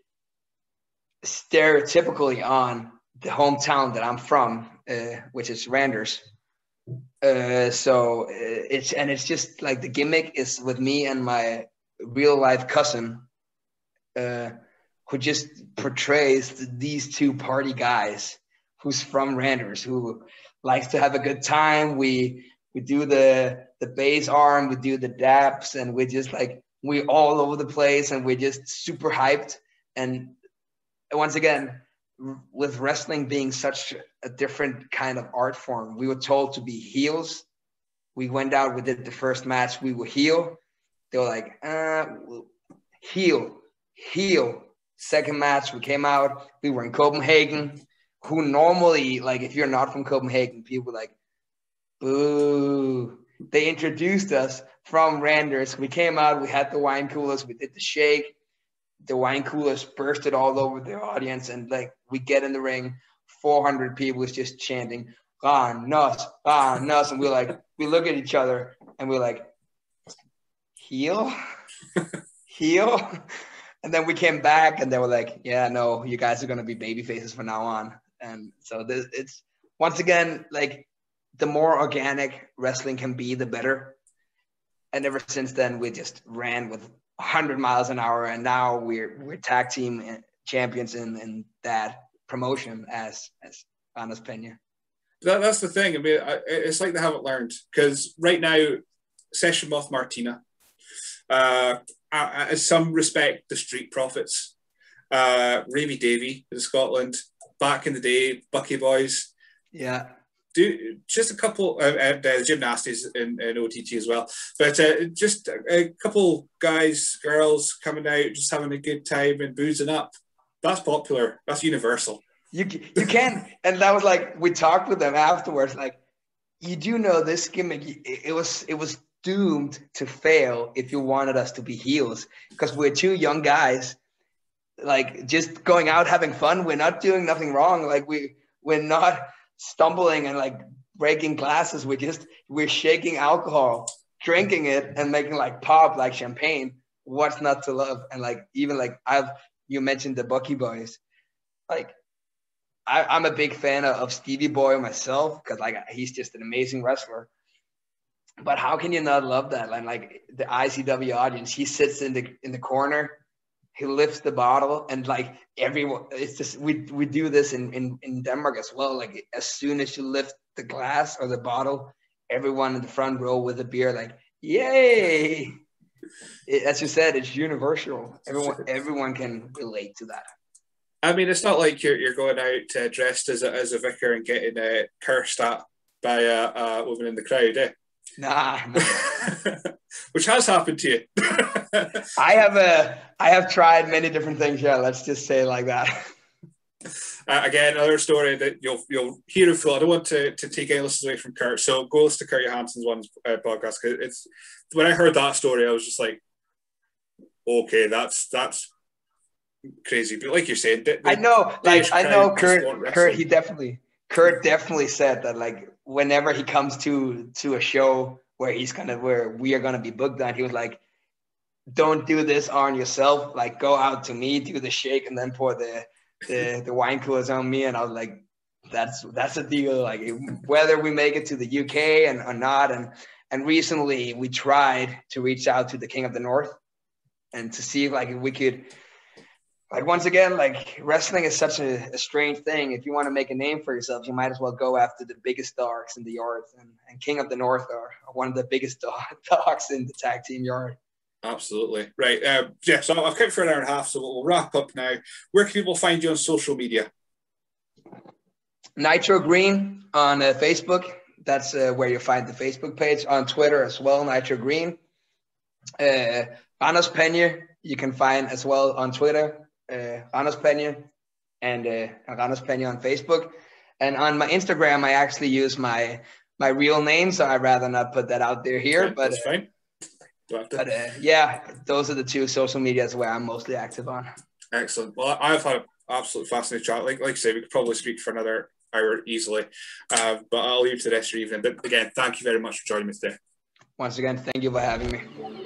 stereotypically on the hometown that I'm from, uh, which is Randers. Uh, so it's and it's just like the gimmick is with me and my real life cousin, uh, who just portrays these two party guys who's from Randers, who likes to have a good time. We we do the the base arm, we do the daps, and we just like we all over the place, and we're just super hyped. And once again, with wrestling being such a different kind of art form, we were told to be heels. We went out, we did the first match, we were heel. They were like, uh, heel, heel. Second match, we came out, we were in Copenhagen, who normally, like, if you're not from Copenhagen, people like, boo. They introduced us from Randers. We came out, we had the wine coolers, we did the shake. The wine coolers bursted all over the audience, and like we get in the ring, four hundred people is just chanting, ah, nuts, ah, nuts. And we're like, we look at each other and we're like, heel? Heel? And then we came back and they were like, yeah, no, you guys are going to be baby faces from now on. And so this, it's once again, like the more organic wrestling can be, the better. And ever since then, we just ran with one hundred miles an hour. And now we're, we're tag team champions in, in that promotion as, as Anas Pena. That, that's the thing. I mean, I, it's like they haven't learned, because right now, Session Moth Martina, uh, in some respect, the Street Profits, uh, Ravy Davy in Scotland, back in the day, Bucky Boys. Yeah. Do just a couple uh, uh, gymnastics in, in O T T as well, but uh, just a, a couple guys, girls coming out, just having a good time and boozing up. That's popular. That's universal. You you can, and that was like we talked with them afterwards. Like, you do know this gimmick. It, it was it was doomed to fail if you wanted us to be heels, because we're two young guys, like just going out having fun. We're not doing nothing wrong. Like we we're not stumbling and like breaking glasses. We just we're shaking alcohol, drinking it, and making like pop like champagne. What's not to love? And like even like I've you mentioned the Bucky Boys, like. I, I'm a big fan of, of Stevie Boy myself, because like he's just an amazing wrestler. But how can you not love that? And like the I C W audience, he sits in the in the corner, he lifts the bottle, and like everyone, it's just we we do this in, in in Denmark as well. Like as soon as you lift the glass or the bottle, everyone in the front row with a beer, like yay! It, as you said, it's universal. Everyone everyone can relate to that. I mean, it's not like you're you're going out uh, dressed as a as a vicar and getting uh, cursed at by a, a woman in the crowd, eh? Nah, nah. Which has happened to you. I have a I have tried many different things. Yeah, let's just say it like that. Uh, again, another story that you'll you'll hear in full. I don't want to, to take any listens away from Kurt, so go listen to Kurt Johansson's one uh, podcast, because it's when I heard that story, I was just like, okay, that's that's. crazy, but like you're saying, the, the I know, like I know, Kurt. Kurt, he definitely, Kurt definitely said that, like whenever he comes to to a show where he's kind of where we are gonna be booked on, he was like, "Don't do this on yourself. Like, go out to me, do the shake, and then pour the the the wine coolers on me." And I was like, "That's that's a deal. Like, whether we make it to the U K and or not." And and recently we tried to reach out to the King of the North and to see like if we could. Like, once again, like, wrestling is such a, a strange thing. If you want to make a name for yourself, you might as well go after the biggest dogs in the yard. And, and King of the North are, are one of the biggest dog, dogs in the tag team yard. Absolutely. Right. Uh, yeah, so I've kept for an hour and a half, so we'll wrap up now. Where can people find you on social media? Nitro Green on uh, Facebook. That's uh, where you'll find the Facebook page. On Twitter as well, Nitro Green. Uh, Anas Pena, you can find as well on Twitter. Uh, Anas Pena and uh, Anas Pena on Facebook, and on my Instagram I actually use my my real name, so I'd rather not put that out there here. Okay, but that's fine. But uh, yeah, those are the two social medias where I'm mostly active on. Excellent. Well, I've had an absolute fascinating chat. Like like I say, we could probably speak for another hour easily, uh, but I'll leave to the rest of your evening. But again, thank you very much for joining me today. Once again, thank you for having me.